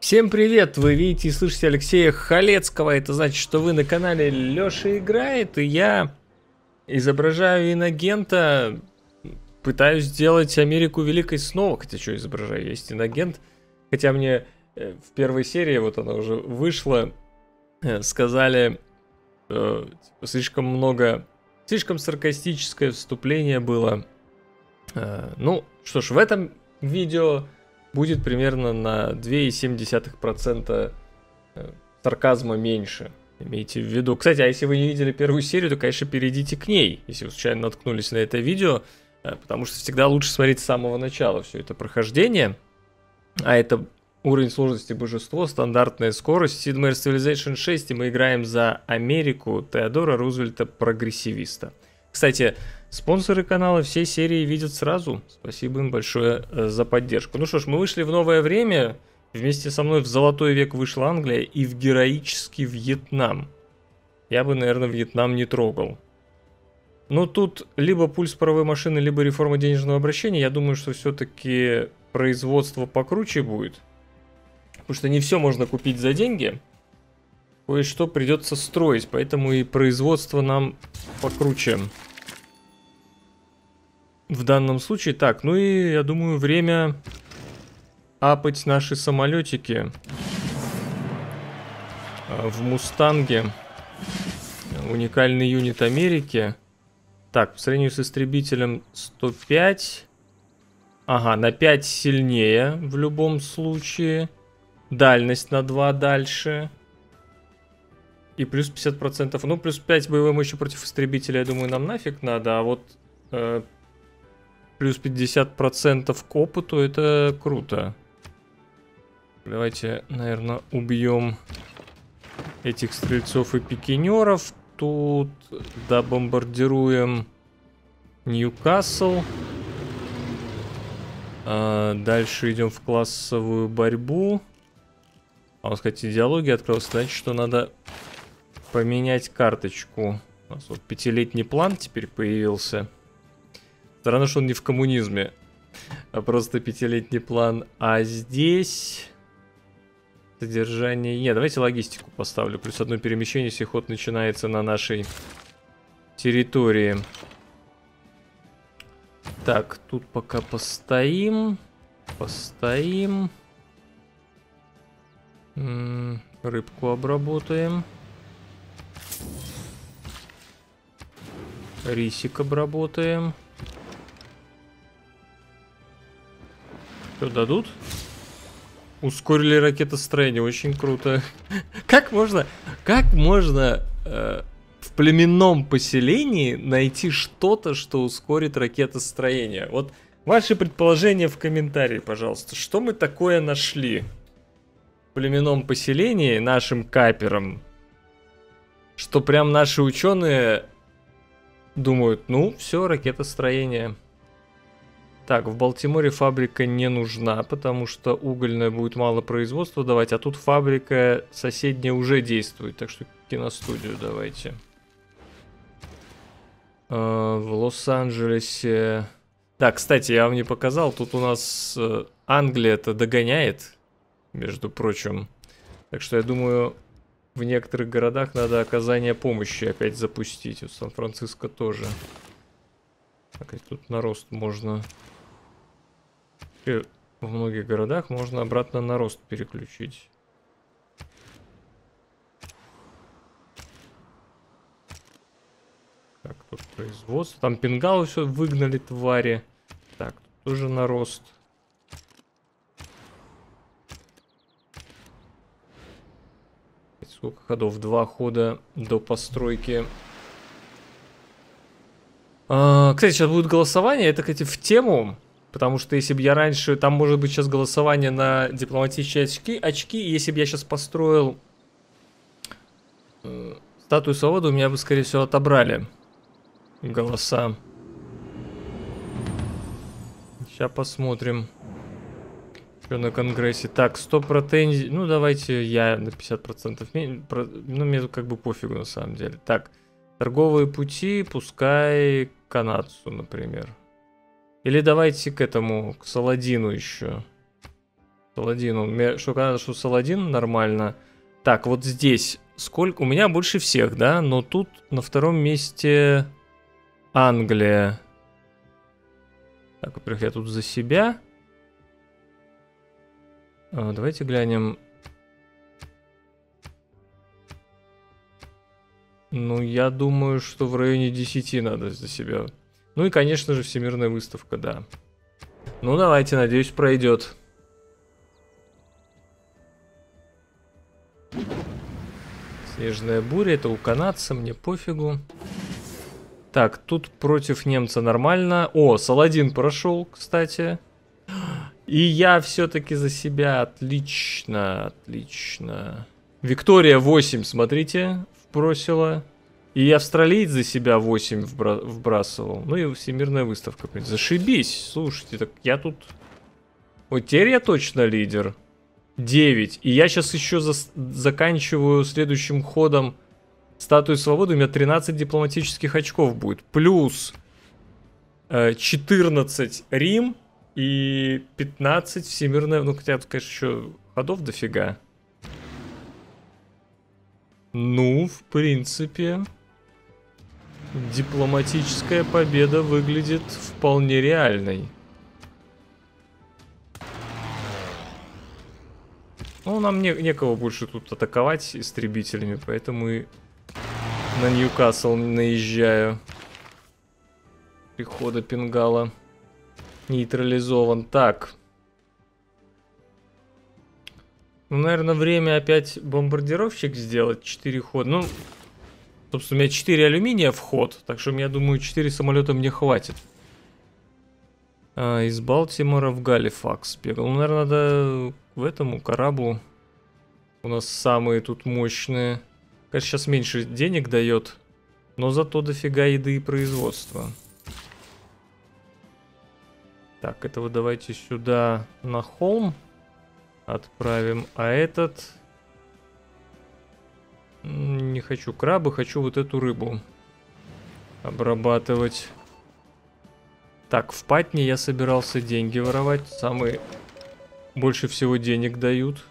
Всем привет! Вы видите и слышите Алексея Халецкого. Это значит, что вы на канале Лёша Играет, и я изображаю инагента, пытаюсь сделать Америку великой снова. Хотя что изображаю, есть инагент. Хотя мне в первой серии, вот она уже вышла, сказали, слишком саркастическое вступление было. Ну, что ж, в этом видео будет примерно на 2,7% сарказма меньше. Имейте в виду. Кстати, а если вы не видели первую серию, то, конечно, перейдите к ней, если вы случайно наткнулись на это видео, потому что всегда лучше смотреть с самого начала все это прохождение. А это уровень сложности Божество, стандартная скорость, Sid Meier's Civilization 6, и мы играем за Америку Теодора Рузвельта Прогрессивиста. Кстати, спонсоры канала все серии видят сразу. Спасибо им большое за поддержку. Ну что ж, мы вышли в новое время. Вместе со мной в золотой век вышла Англия и в героический Вьетнам. Я бы, наверное, Вьетнам не трогал. Но тут либо пульс паровой машины, либо реформа денежного обращения. Я думаю, что все-таки производство покруче будет. Потому что не все можно купить за деньги. Кое-что придется строить, поэтому и производство нам покруче. В данном случае так, ну и я думаю, время апать наши самолетики в Мустанге. Уникальный юнит Америки. Так, по сравнению с истребителем 105. Ага, на 5 сильнее в любом случае. Дальность на 2 дальше. И плюс 50%. Ну, плюс 5 боевой мощи против истребителя, я думаю, нам нафиг надо. А вот плюс 50% к опыту, это круто. Давайте, наверное, убьем этих стрельцов и пикинеров. Тут добомбардируем Ньюкасл. Дальше идем в классовую борьбу. А вот, кстати, идеология открылась. Значит, что надо поменять карточку. У нас вот 5-летний план теперь появился. Странно, что он не в коммунизме, а просто 5-летний план. А здесь содержание... Нет, давайте логистику поставлю. Плюс одно перемещение, если ход начинается на нашей территории. Так, тут пока постоим. Постоим. Рыбку обработаем. Рисик обработаем. Что дадут? Ускорили ракетостроение, очень круто. Как можно в племенном поселении найти что-то, что ускорит ракетостроение? Вот ваши предположения в комментарии, пожалуйста. Что мы такое нашли в племенном поселении нашим каперам, что прям наши ученые думают, ну все, ракетостроение. Так, в Балтиморе фабрика не нужна, потому что угольная будет мало производства давать, а тут фабрика соседняя уже действует, так что киностудию давайте. В Лос-Анджелесе... Так, кстати, я вам не показал, тут у нас Англия-то догоняет, между прочим. Так что я думаю, в некоторых городах надо оказание помощи опять запустить. Вот Сан-Франциско тоже. Так, и тут на рост можно... И в многих городах можно обратно на рост переключить. Так, тут производство. Там пингалы все выгнали, твари. Так, тут тоже на рост. Сколько ходов? 2 хода до постройки. Кстати, сейчас будет голосование. Это, кстати, в тему. Потому что если бы я раньше... Там может быть сейчас голосование на дипломатические очки. И если бы я сейчас построил статую свободы, у меня бы, скорее всего, отобрали голоса. Сейчас посмотрим. Что на конгрессе. Так, 100 претензий. Ну, давайте я на 50%. Ну, мне тут как бы пофигу, на самом деле. Так, торговые пути, пускай канадцу, например. Или давайте к этому, к Саладину еще. Саладин, что Канада, что Саладин, нормально. Так, вот здесь сколько? У меня больше всех, да? Но тут на втором месте Англия. Так, во-первых, я тут за себя. Давайте глянем. Ну, я думаю, что в районе 10 надо за себя. Ну и, конечно же, всемирная выставка, да. Ну, давайте, надеюсь, пройдет. Снежная буря, это у канадца, мне пофигу. Так, тут против немца нормально. О, Саладин прошел, кстати. И я все-таки за себя. Отлично, отлично. Виктория 8, смотрите, вбросила. И австралиец за себя 8 вбрасывал. Ну и всемирная выставка. Зашибись. Слушайте, так я тут... Вот теперь я точно лидер. 9. И я сейчас еще заканчиваю следующим ходом статую свободы. У меня 13 дипломатических очков будет. Плюс 14 Рим и 15 всемирная... Ну, хотя тут, конечно, еще ходов дофига. Ну, в принципе, дипломатическая победа выглядит вполне реальной. Ну, нам некого больше тут атаковать истребителями, поэтому и на Ньюкасл наезжаю. Прихода Пингала нейтрализован. Так. Ну, наверное, время опять бомбардировщик сделать. 4 хода. Ну, собственно, у меня 4 алюминия в ход. Так что, я думаю, 4 самолета мне хватит. Из Балтимора в Галифакс бегал. Ну, наверное, надо в этому Карабу. У нас самые тут мощные. Конечно, сейчас меньше денег дает. Но зато дофига еды и производства. Так, этого давайте сюда на холм отправим. А этот... Не хочу крабы, хочу вот эту рыбу обрабатывать. Так, в Патне я собирался деньги воровать. Самые больше всего денег дают.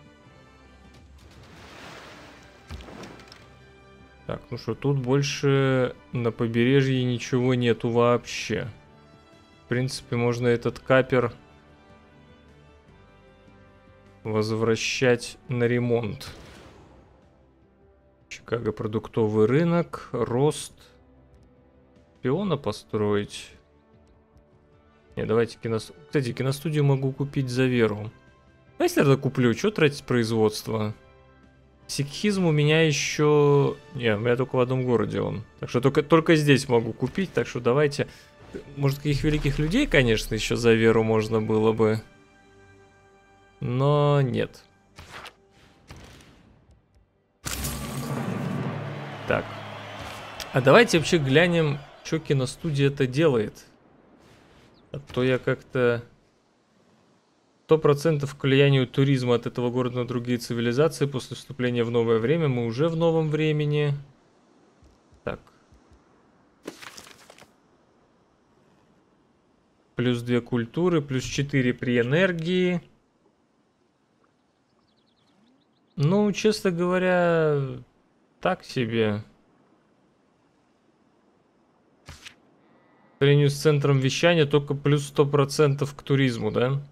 Так, ну что, тут больше на побережье ничего нету вообще. В принципе, можно этот капер возвращать на ремонт. Чикаго продуктовый рынок, рост. Пиона построить. Не, давайте киностудию. Кстати, киностудию могу купить за веру. А если я куплю, что тратить производство? Сикхизм у меня еще... Не, у меня только в одном городе он. Так что только здесь могу купить. Так что давайте... Может, каких великих людей, конечно, еще за веру можно было бы. Но нет. Так. А давайте вообще глянем, что киностудия это делает. А то я как-то... 100% к влиянию туризма от этого города на другие цивилизации после вступления в новое время. Мы уже в новом времени. Так. Плюс 2 культуры, плюс 4 при энергии. Ну, честно говоря, так себе. По сравнению с центром вещания только плюс 100% к туризму, да?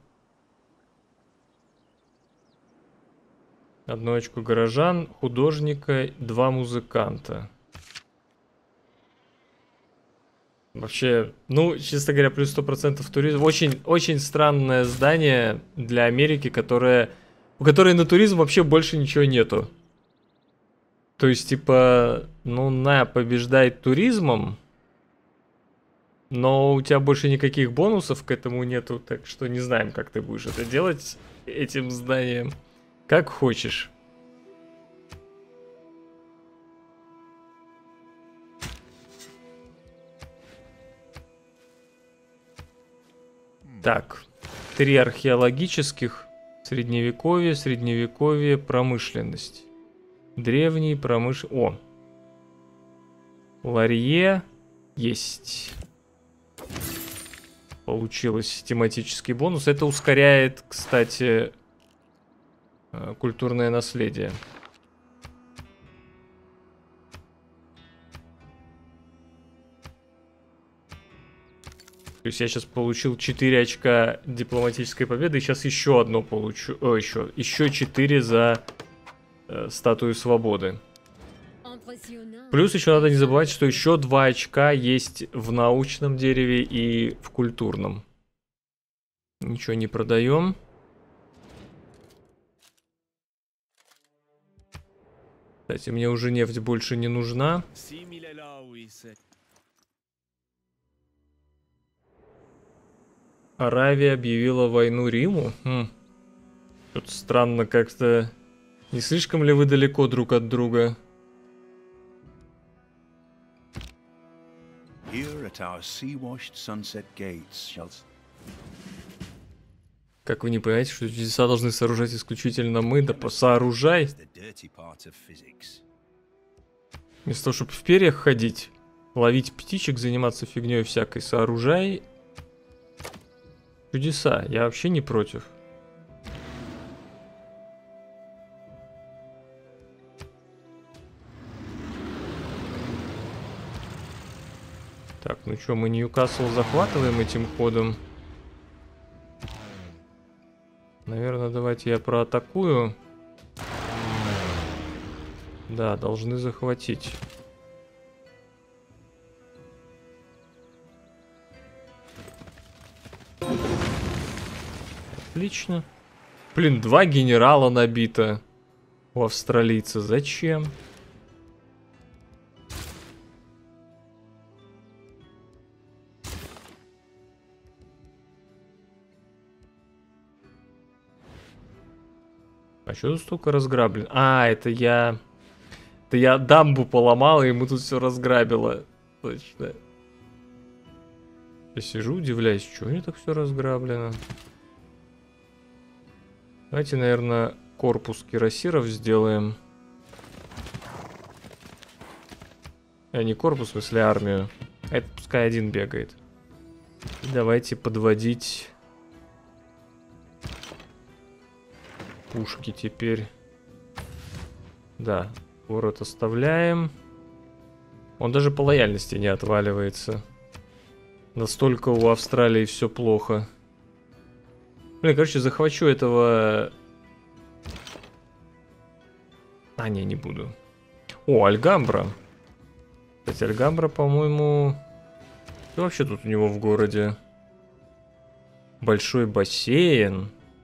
1 очко горожан, художника, 2 музыканта. Вообще, ну, честно говоря, плюс 100% туризм. Очень странное здание для Америки, у которой на туризм вообще больше ничего нету. То есть, типа, ну, побеждает туризмом, но у тебя больше никаких бонусов к этому нету, так что не знаем, как ты будешь это делать этим зданием. Как хочешь. Так, 3 археологических. Средневековье, промышленность. Древний О. Ларье есть. Получилось тематический бонус. Это ускоряет, кстати, культурное наследие. То есть я сейчас получил 4 очка дипломатической победы, и сейчас еще одно получу. О, еще 4 за статую свободы. Плюс еще надо не забывать, что еще 2 очка есть в научном дереве и в культурном. Ничего не продаем. Кстати, мне уже нефть больше не нужна. Аравия объявила войну Риму? Что-то странно как-то. Не слишком ли вы далеко друг от друга? Как вы не понимаете, что чудеса должны сооружать исключительно мы? Да сооружай! Вместо того, чтобы в перьях ходить, ловить птичек, заниматься фигней всякой, сооружай чудеса. Я вообще не против. Так, ну что, мы Ньюкасл захватываем этим ходом? Наверное, давайте я проатакую. Да, должны захватить. Отлично. Блин, 2 генерала набито у австралийца. Зачем? А что тут столько разграблено? А, это я дамбу поломал, и ему тут все разграбило. Точно. Я сижу, удивляюсь, что у них так все разграблено. Давайте, наверное, корпус кирасиров сделаем. Не корпус, в смысле армию. А это пускай один бегает. И давайте подводить пушки теперь. Да, город оставляем. Он даже по лояльности не отваливается. Настолько у Австралии все плохо. Блин, короче, захвачу этого... А, не буду. О, Альгамбра. Кстати, Альгамбра, по-моему... Что вообще тут у него в городе? Большой бассейн.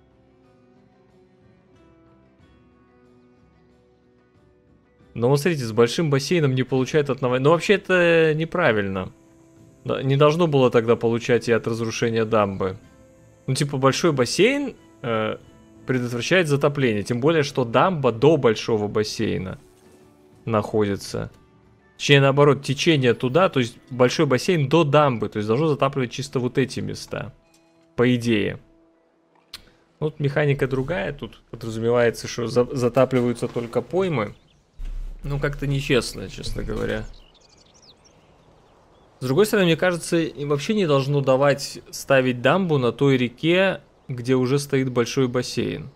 Но вот смотрите, с большим бассейном не получает от наводнения. Но вообще это неправильно. Не должно было тогда получать и от разрушения дамбы. Ну, типа, большой бассейн предотвращает затопление. Тем более, что дамба до большого бассейна находится. Точнее, наоборот, течение туда, то есть большой бассейн до дамбы. То есть должно затапливать чисто вот эти места. По идее. Вот механика другая. Тут подразумевается, что затапливаются только поймы. Ну, как-то нечестно, честно говоря. С другой стороны, мне кажется, им вообще не должно давать ставить дамбу на той реке, где уже стоит большой бассейн.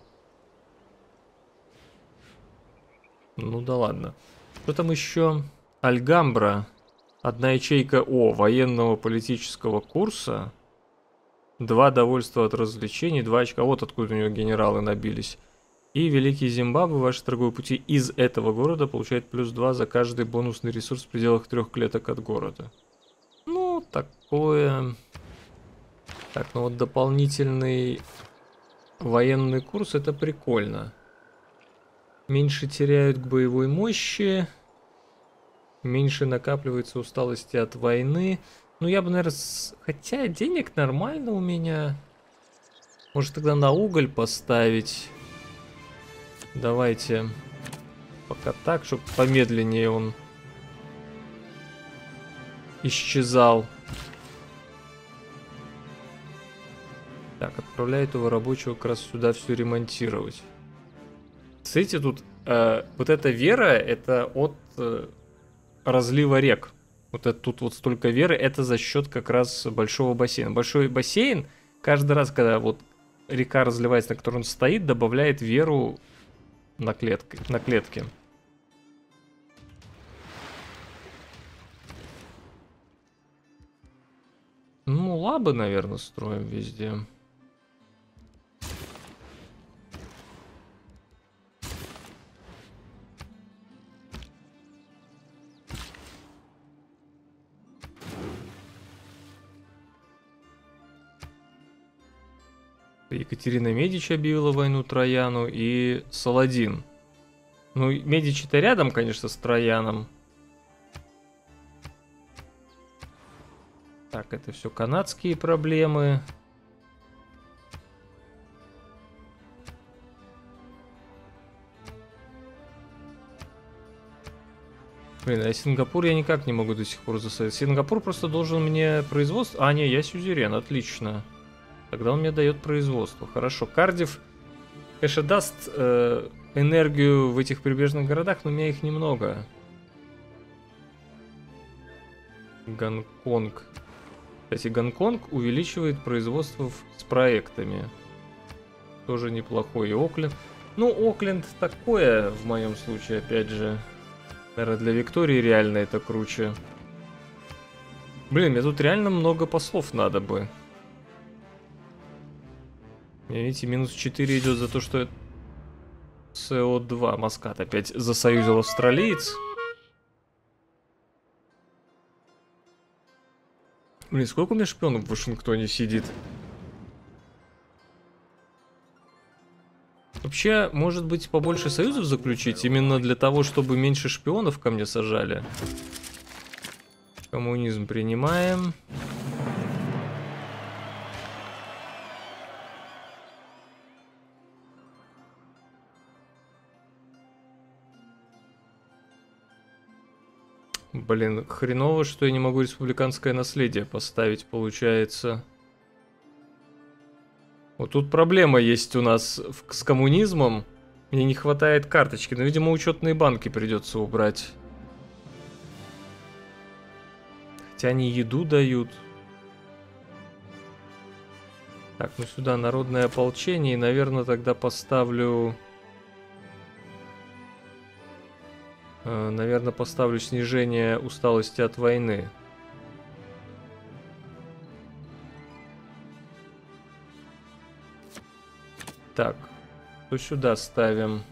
Ну да ладно. Что там еще? Альгамбра. Одна ячейка военного политического курса. 2 довольства от развлечений, 2 очка. Вот откуда у него генералы набились. И Великий Зимбабве, ваши торговые пути из этого города получает +2 за каждый бонусный ресурс в пределах 3 клеток от города. Ну, такое... Так, ну вот дополнительный военный курс, это прикольно. Меньше теряют к боевой мощи. Меньше накапливается усталости от войны. Ну, я бы, наверное... Хотя денег нормально у меня. Может, тогда на уголь поставить... Давайте пока так, чтобы помедленнее он исчезал. Так, отправляю этого рабочего как раз сюда все ремонтировать. Смотрите, тут вот эта вера, это от разлива рек. Вот это тут вот столько веры, это за счет как раз большого бассейна. Большой бассейн каждый раз, когда вот река разливается, на которой он стоит, добавляет веру на клетке. Ну, лабы, наверное, строим везде. Екатерина Медичи объявила войну Трояну и Саладин. Ну, Медичи-то рядом, конечно, с Трояном. Так, это все канадские проблемы. Блин, а Сингапур я никак не могу до сих пор засадить. Сингапур просто должен мне производство... А, не, я сюзерен, отлично. Тогда он мне дает производство. Хорошо, Кардифф, конечно, даст энергию в этих прибрежных городах, но у меня их немного. Гонконг. Кстати, Гонконг увеличивает производство с проектами. Тоже неплохой. И Окленд. Ну, Окленд такое, в моем случае, опять же. Наверное, для Виктории реально это круче. Блин, мне тут реально много послов надо бы. Видите, минус 4 идет за то, что СО2 Маскат опять засоюзил австралиец. Блин, сколько у меня шпионов в Вашингтоне сидит? Вообще, может быть, побольше союзов заключить, именно для того, чтобы меньше шпионов ко мне сажали. Коммунизм принимаем. Блин, хреново, что я не могу республиканское наследие поставить, получается. Вот тут проблема есть у нас с коммунизмом. Мне не хватает карточки, но, видимо, учетные банки придется убрать. Хотя они еду дают. Так, ну сюда народное ополчение, и, наверное, тогда поставлю... Наверное, поставлю снижение усталости от войны. Так, то сюда ставим.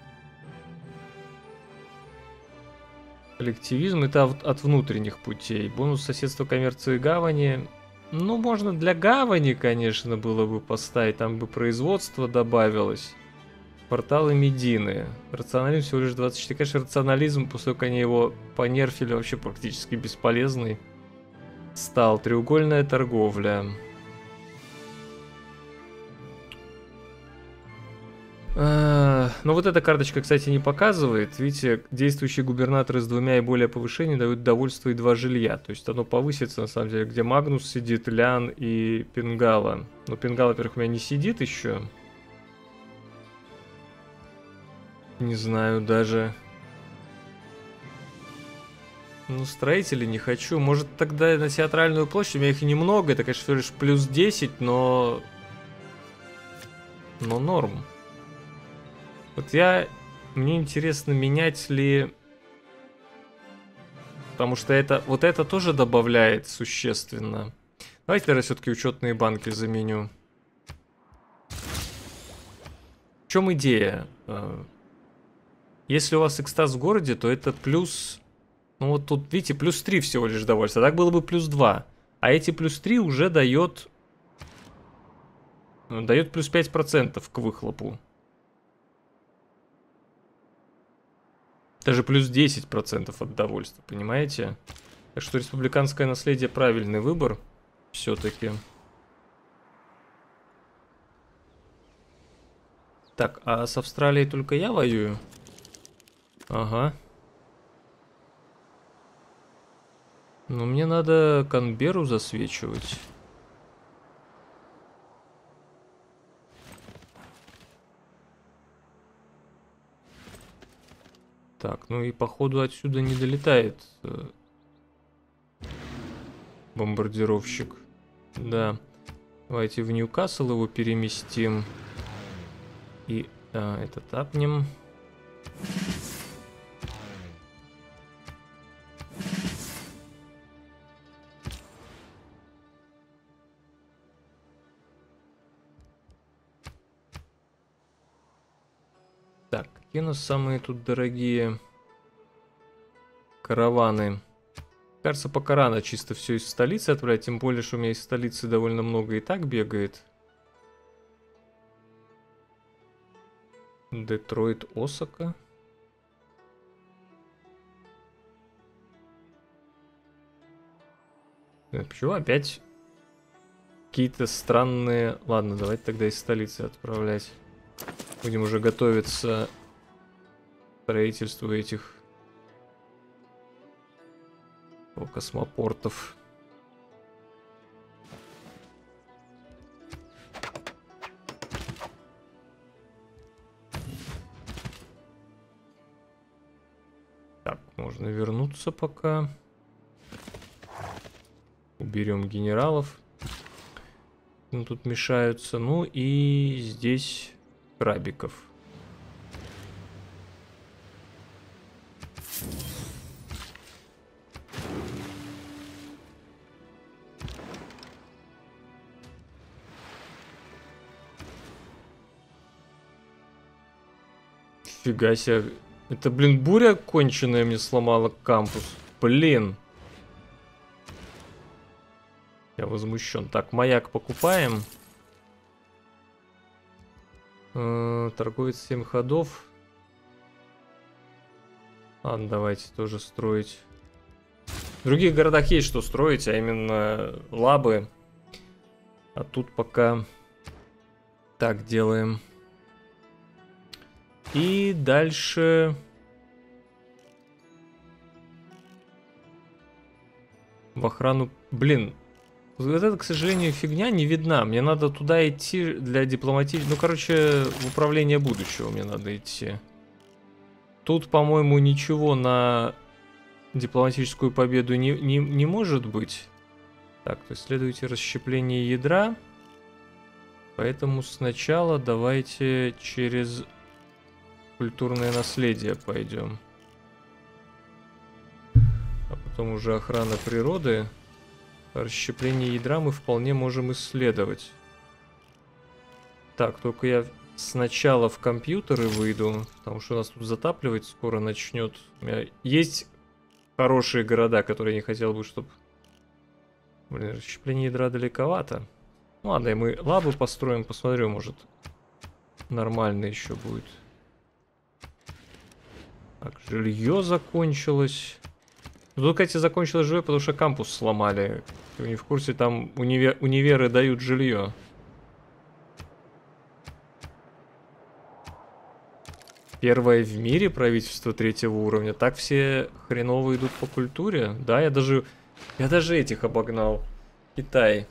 Коллективизм, это от внутренних путей. Бонус соседства, коммерции, гавани. Ну, можно для гавани, конечно, было бы поставить. Там бы производство добавилось. Порталы Медины. Рационализм всего лишь 24. Конечно, рационализм, после того, как они его понерфили, вообще практически бесполезный стал. Треугольная торговля. Ну вот эта карточка, кстати, не показывает. Видите, действующие губернаторы с 2 и более повышений дают довольство и 2 жилья. То есть оно повысится, на самом деле, где Магнус сидит, Лян и Пингала. Но Пингала, во-первых, у меня не сидит еще. Не знаю даже. Ну, строители не хочу. Может, тогда на театральную площадь, у меня их немного. Это, конечно, всего лишь плюс 10, но норм. Вот мне интересно, менять ли... Потому что вот это тоже добавляет существенно. Давайте, наверное, все-таки учетные банки заменю. В чем идея? Если у вас экстаз в городе, то это плюс... Ну вот тут, видите, плюс 3 всего лишь довольство. Так было бы плюс 2. А эти плюс 3 уже дает плюс 5% к выхлопу. Даже плюс 10% от довольства, понимаете? Так что республиканское наследие правильный выбор. Все-таки. Так, а с Австралией только я воюю? Ага. Но мне надо Канберру засвечивать. Так, ну и походу отсюда не долетает бомбардировщик. Да. Давайте в Ньюкасл его переместим. И это тапнем. Так, какие у нас самые тут дорогие караваны? Кажется, пока рано чисто все из столицы отправлять, тем более, что у меня из столицы довольно много и так бегает. Детройт, Осака. Почему опять какие-то странные... Ладно, давайте тогда из столицы отправлять. Будем уже готовиться к строительству этих космопортов. Так, можно вернуться пока. Уберем генералов. Ну, тут мешаются. Ну и здесь крабиков. Фига себе. Это, блин, буря конченая мне сломала кампус. Блин. Я возмущен. Так, маяк покупаем. Торговец 7 ходов. Ладно, давайте тоже строить. В других городах есть что строить, а именно лабы. А тут пока так делаем. И дальше... В охрану... Блин. Вот это, к сожалению, фигня не видна. Мне надо туда идти для дипломатии. Ну, короче, в управление будущего мне надо идти. Тут, по-моему, ничего на дипломатическую победу не может быть. Так, то исследуйте расщепление ядра. Поэтому сначала давайте через культурное наследие пойдем. А потом уже охрана природы. Расщепление ядра мы вполне можем исследовать. Так, только я сначала в компьютеры выйду, потому что у нас тут затапливать скоро начнет. У меня есть хорошие города, которые я не хотел бы, чтобы... Блин, расщепление ядра далековато. Ну ладно, и мы лабы построим, посмотрю, может нормально еще будет. Так, жилье закончилось. Тут, кстати, закончилось жилье, потому что кампус сломали. Вы не в курсе, там универы дают жилье. Первое в мире правительство 3-го уровня. Так все хреново идут по культуре. Да, я даже этих обогнал. Китай.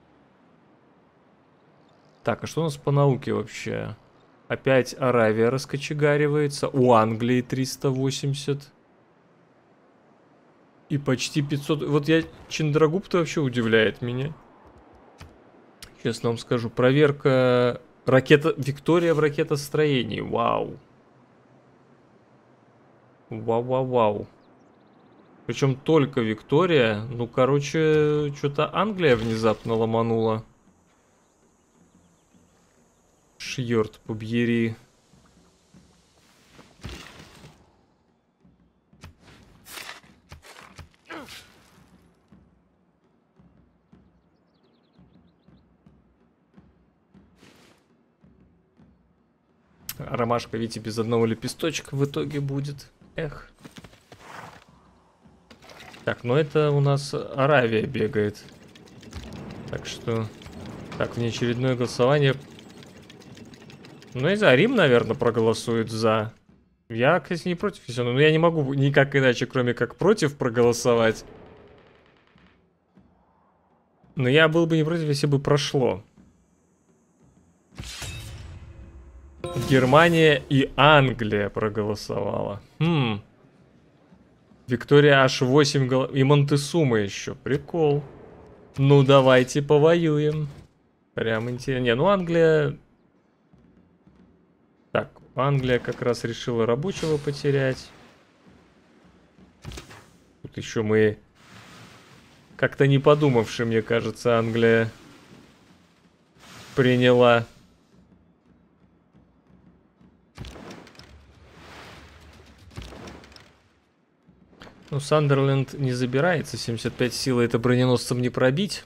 Так, а что у нас по науке вообще? Опять Аравия раскочегаривается. У Англии 380. И почти 500. Вот я... Чиндрагуп-то вообще удивляет меня. Честно вам скажу. Проверка... Ракета... Виктория в ракетостроении. Вау. Вау-вау-вау. Причем только Виктория. Ну, короче, что-то Англия внезапно ломанула. Шьёрт побери. Ромашка, видите, без одного лепесточка в итоге будет. Эх. Так, ну это у нас Аравия бегает. Так что... Так, внеочередное голосование. Ну, не знаю, Рим, наверное, проголосует за. Я, кстати, не против, но я не могу никак иначе, кроме как против проголосовать. Но я был бы не против, если бы прошло. Германия и Англия проголосовала. Виктория аж 8 голов. И Монтесума еще. Прикол. Ну, давайте повоюем. Прям интересно. Не, ну Англия... Так, Англия как раз решила рабочего потерять. Тут еще мы, как-то не подумавши, мне кажется, Англия приняла. Ну, Сандерленд не забирается. 75 силы это броненосцем не пробить.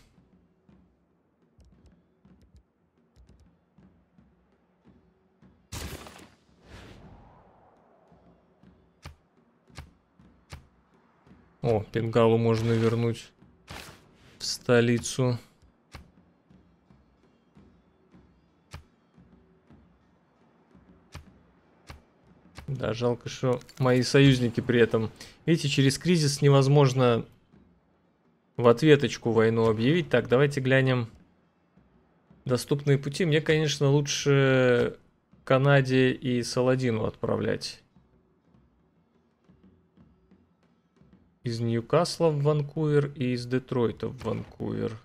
О, Бенгалу можно вернуть в столицу. Да, жалко, что мои союзники при этом... Видите, через кризис невозможно в ответочку войну объявить. Так, давайте глянем доступные пути. Мне, конечно, лучше Канаде и Саладину отправлять. Из Ньюкасла в Ванкувер и из Детройта в Ванкувер.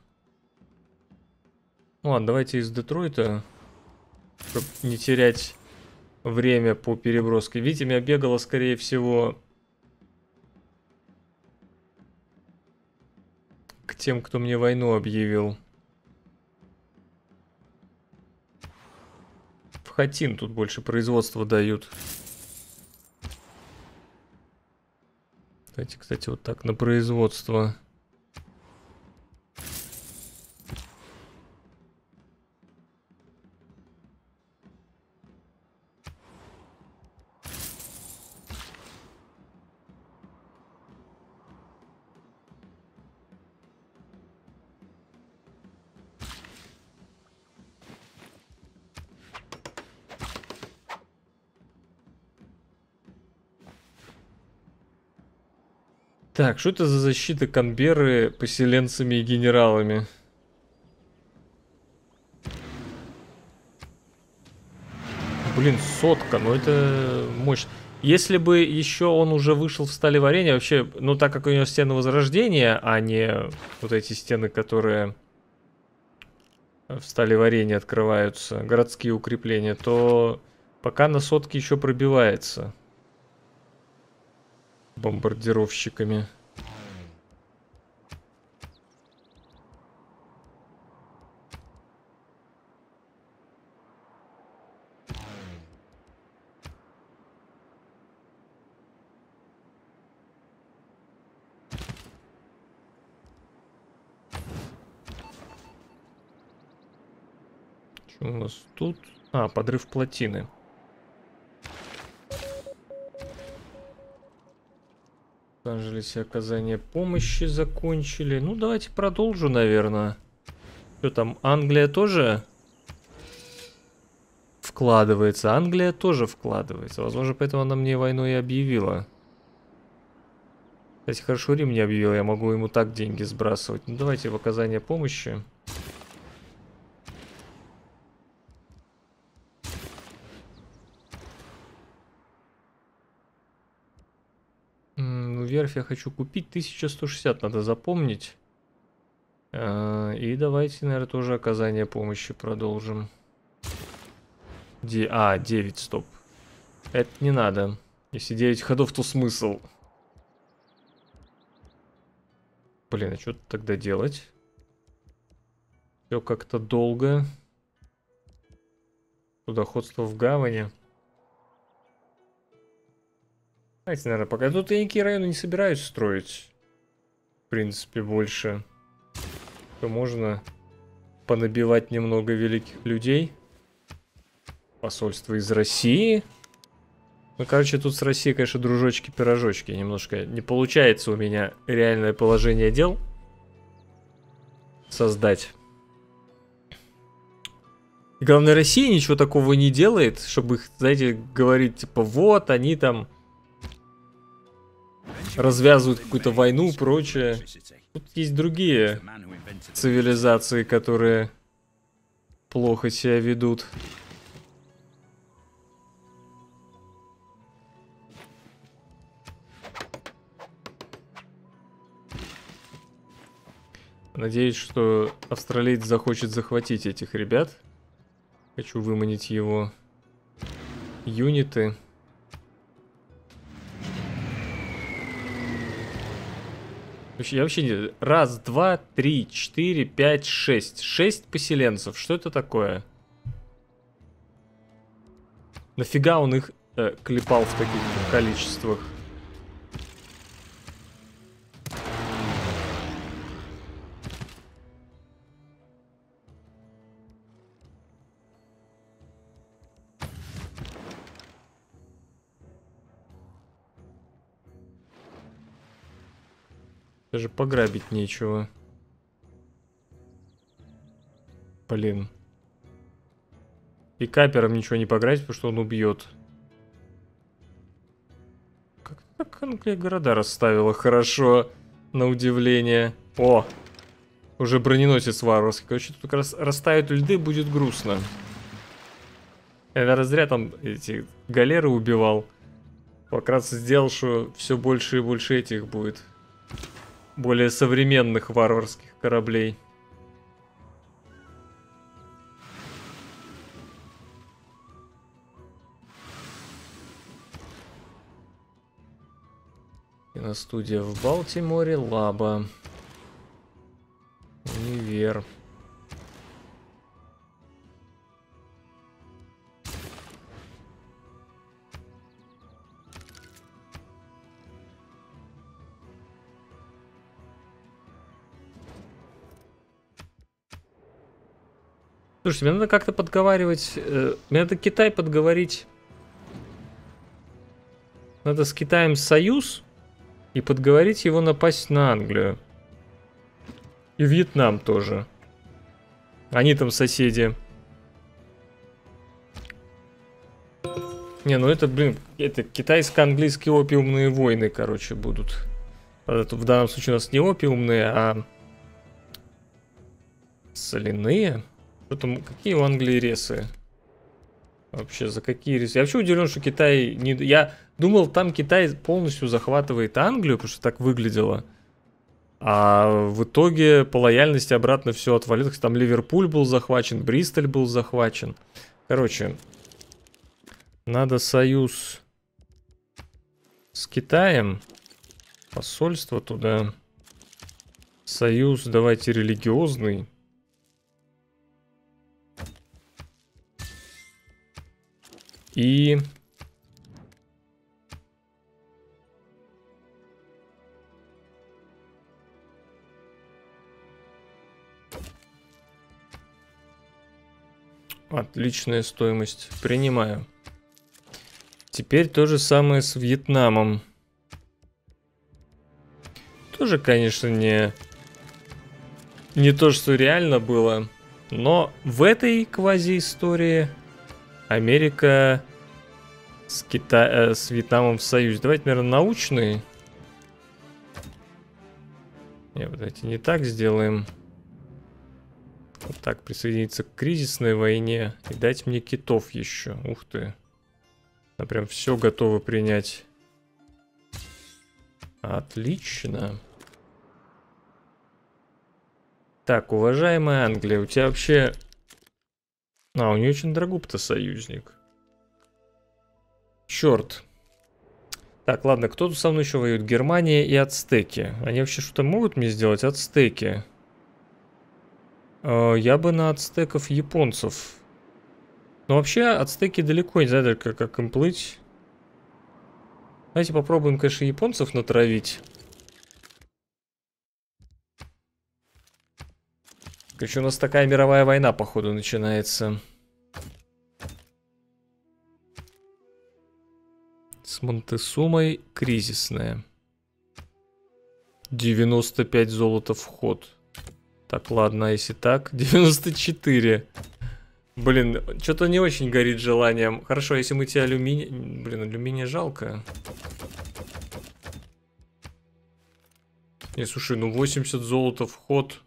Ну ладно, давайте из Детройта, чтобы не терять время по переброске. Видите, меня бегало, скорее всего, к тем, кто мне войну объявил. В Хатин тут больше производства дают. Давайте, кстати, вот так на производство. Так, что это за защита Канберры поселенцами и генералами? Блин, сотка, ну это мощь. Если бы еще он уже вышел в сталеварение, вообще, ну так как у него стены возрождения, а не вот эти стены, которые в сталеварении открываются, городские укрепления, то пока на сотке еще пробивается бомбардировщиками. Что у нас тут? А, подрыв плотины. Лос-Анджелесе оказание помощи закончили. Ну, давайте продолжу, наверное. Что там, Англия тоже вкладывается? Англия тоже вкладывается. Возможно, поэтому она мне войну и объявила. Кстати, хорошо, Рим не объявил, я могу ему так деньги сбрасывать. Ну, давайте в оказание помощи. Верфь я хочу купить, 1160 надо запомнить. И давайте, наверное, тоже оказание помощи продолжим. 9, стоп. Это не надо. Если 9 ходов, то смысл. Блин, а что тогда делать? Все как-то долго. Судоходство в гавани. Знаете, наверное, пока тут я никакие районы не собираюсь строить. В принципе, больше. То можно понабивать немного великих людей. Посольство из России. Ну, короче, тут с Россией, конечно, дружочки-пирожочки. Немножко не получается у меня реальное положение дел создать. И главное, Россия ничего такого не делает, чтобы их, знаете, говорить, типа, вот, они там развязывают какую-то войну и прочее. Тут есть другие цивилизации, которые плохо себя ведут. Надеюсь, что австралиец захочет захватить этих ребят. Хочу выманить его юниты. Я вообще не... Раз, два, три, четыре, пять, шесть. 6 поселенцев. Что это такое? Нафига он их клепал в таких количествах? Даже пограбить нечего. Блин. И капером ничего не пограбить, потому что он убьет. Как так Англия города расставила хорошо, на удивление. О! Уже броненосец варварский. Короче, тут как раз расставят льды, будет грустно. Я, наверное, зря там эти галеры убивал. Как раз сделал, что все больше и больше этих будет. Более современных варварских кораблей. Киностудия в Балтиморе, Лаба. Универ. Слушайте, мне надо как-то подговаривать. Мне надо Китай подговорить. Надо с Китаем союз и подговорить его напасть на Англию. И Вьетнам тоже. Они там соседи. Не, ну это, блин, это китайско-английские опиумные войны, короче, будут. В данном случае у нас не опиумные, а соляные. Что там, какие у Англии ресы? Вообще, за какие ресы? Я вообще удивлен, что Китай не... Я думал, там Китай полностью захватывает Англию, потому что так выглядело. А в итоге по лояльности обратно все отвалилось. Там Ливерпуль был захвачен, Бристоль был захвачен. Короче, надо союз с Китаем. Посольство туда. Союз, давайте, религиозный. И... Отличная стоимость. Принимаю. Теперь то же самое с Вьетнамом. Тоже, конечно, не то, что реально было. Но в этой квази-истории Америка с Вьетнамом в союзе. Давайте, наверное, научные. Нет, давайте не так сделаем. Вот так, присоединиться к кризисной войне и дать мне китов еще. Ух ты. Она прям все готова принять. Отлично. Так, уважаемая Англия, у тебя вообще... А, у нее очень Драгуб-то союзник. Черт. Так, ладно, кто тут со мной еще воюет? Германия и ацтеки. Они вообще что-то могут мне сделать? Ацтеки. Я бы на ацтеков японцев. Но вообще ацтеки далеко, не знаю даже как им плыть. Давайте попробуем, конечно, японцев натравить. Короче, у нас такая мировая война, походу, начинается. С Монтесумой кризисная. 95 золота в ход. Так, ладно, а если так, 94. Блин, что-то не очень горит желанием. Хорошо, если мы тебе алюминий... Блин, алюминия жалко. Не, слушай, ну 80 золота в ход.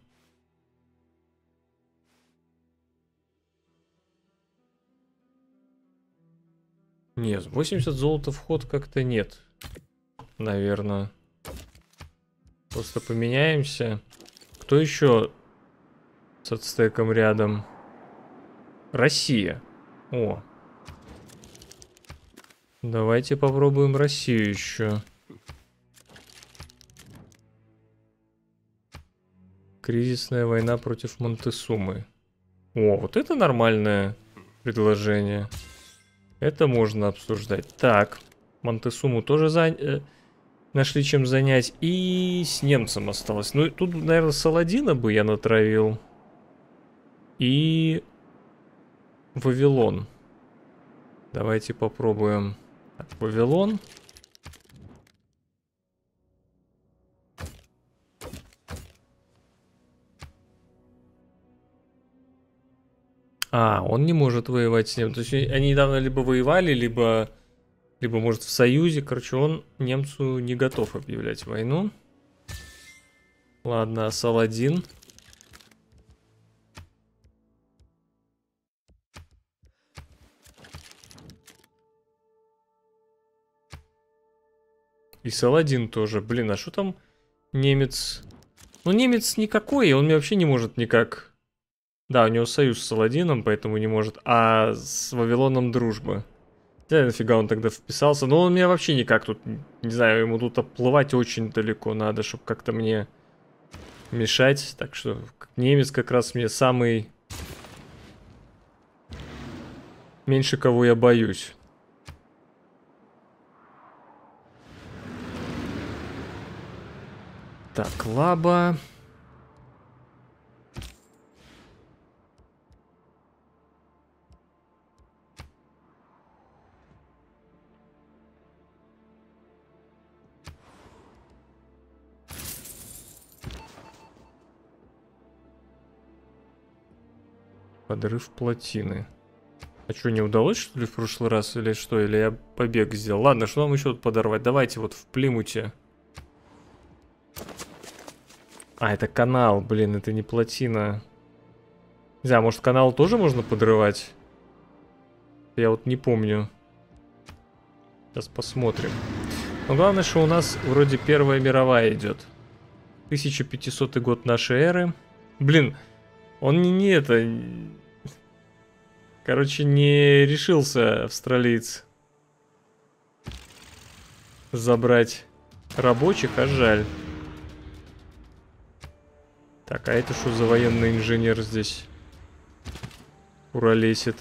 Нет, 80 золота в ход как-то нет. Наверное. Просто поменяемся. Кто еще с ацтеком рядом? Россия. О. Давайте попробуем Россию еще. Кризисная война против Монтесумы. О, вот это нормальное предложение. Это можно обсуждать. Так, Монтесуму тоже нашли чем занять. И с немцем осталось. Ну, тут, наверное, Саладина бы я натравил. И Вавилон. Давайте попробуем. Так, Вавилон. А, он не может воевать с ним. То есть они недавно либо воевали, либо может в союзе. Короче, он немцу не готов объявлять войну. Ладно, Саладин. И Саладин тоже. Блин, а что там немец? Ну, немец никакой, он мне вообще не может никак. Да, у него союз с Саладином, поэтому не может. А с Вавилоном дружба. Да, нафига он тогда вписался? Ну, он меня вообще никак тут... Не знаю, ему тут оплывать очень далеко надо, чтобы как-то мне мешать. Так что немец как раз мне самый... Меньше кого я боюсь. Так, Лаба... Подрыв плотины. А что, не удалось, что ли, в прошлый раз? Или что? Или я побег сделал? Ладно, что нам еще тут подорвать? Давайте вот в Плимуте. А, это канал, блин, это не плотина. Не знаю, может, канал тоже можно подрывать? Я вот не помню. Сейчас посмотрим. Но главное, что у нас вроде Первая мировая идет. 1500 год нашей эры. Блин, он не это... Короче, не решился австралиец забрать рабочих, а жаль. Так, а это что за военный инженер здесь уралесит?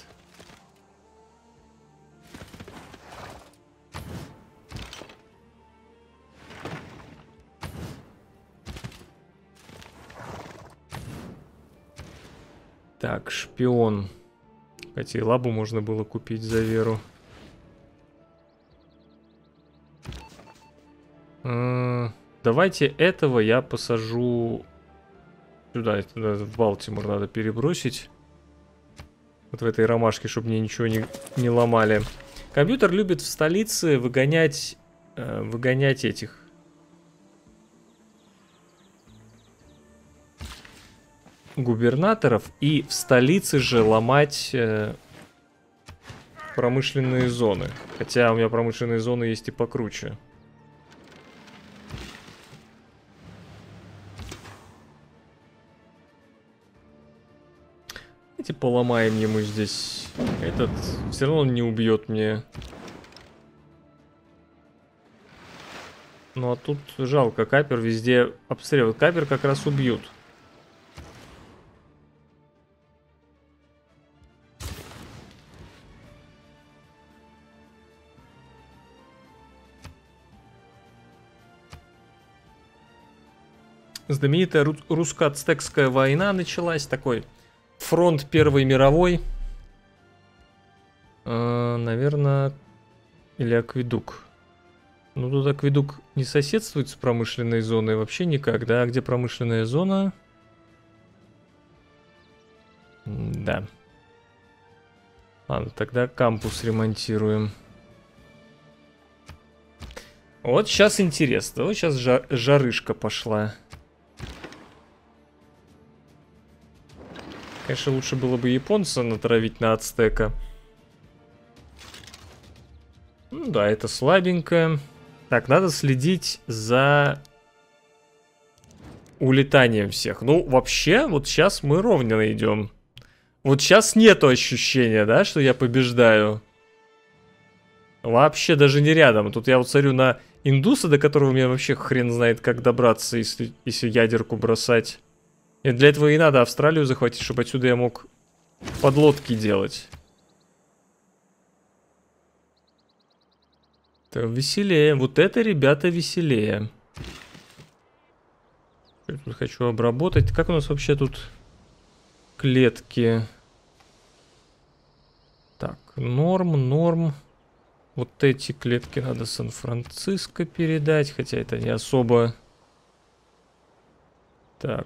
Так, шпион. Хотя и лабу можно было купить за веру. Давайте этого я посажу сюда. Это в Балтимор надо перебросить. Вот в этой ромашке, чтобы мне ничего не ломали. Компьютер любит в столице выгонять этих. Губернаторов и в столице же ломать промышленные зоны. Хотя у меня промышленные зоны есть и покруче. Давайте поломаем ему здесь. Этот все равно он не убьет мне. Ну а тут жалко, капер везде обстреливают. Капер как раз убьют. Знаменитая русско-ацтекская война началась. Такой фронт Первой мировой. Наверное, или акведук. Ну, тут акведук не соседствует с промышленной зоной вообще никак, да? А где промышленная зона? Да. Ладно, тогда кампус ремонтируем. Вот сейчас интересно. Вот сейчас жарышка пошла. Конечно, лучше было бы японца натравить на ацтека. Ну да, это слабенько. Так, надо следить за улетанием всех. Ну, вообще, вот сейчас мы ровно идем. Вот сейчас нету ощущения, да, что я побеждаю. Вообще даже не рядом. Тут я вот смотрю на индуса, до которого мне вообще хрен знает, как добраться, если ядерку бросать. И для этого и надо Австралию захватить, чтобы отсюда я мог подлодки делать. Так, веселее. Вот это, ребята, веселее. Я тут хочу обработать. Как у нас вообще тут клетки? Так, норм. Вот эти клетки надо Сан-Франциско передать, хотя это не особо. Так.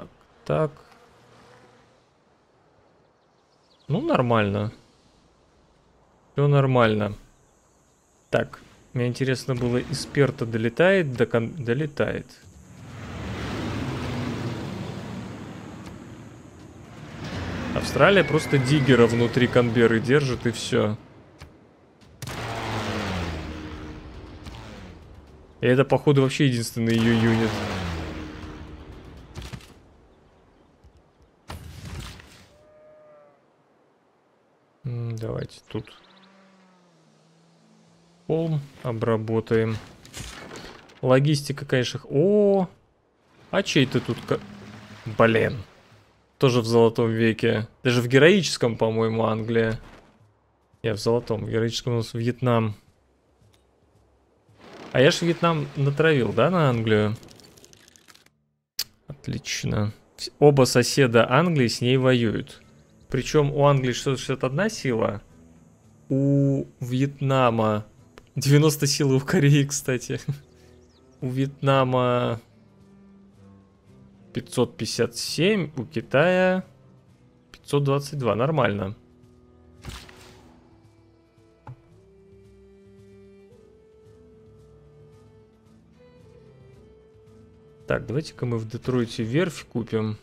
Ну, нормально. Все нормально. Так, мне интересно было, из Перта долетает? Долетает. Австралия просто диггера внутри Канберры держит, и все. И это, походу, вообще единственный ее юнит. Давайте тут холм обработаем. Логистика, конечно. О, а чей ты тут? Блин. Тоже в золотом веке. Даже в героическом, по-моему, Англия. Я в золотом. В героическом у нас Вьетнам. А я ж Вьетнам натравил, да, на Англию? Отлично. Оба соседа Англии с ней воюют. Причем у Англии 661 сила. У Вьетнама 90 силы, у Кореи, кстати. У Вьетнама 557, у Китая 522. Нормально. Так, давайте-ка мы в Детройте верфь купим.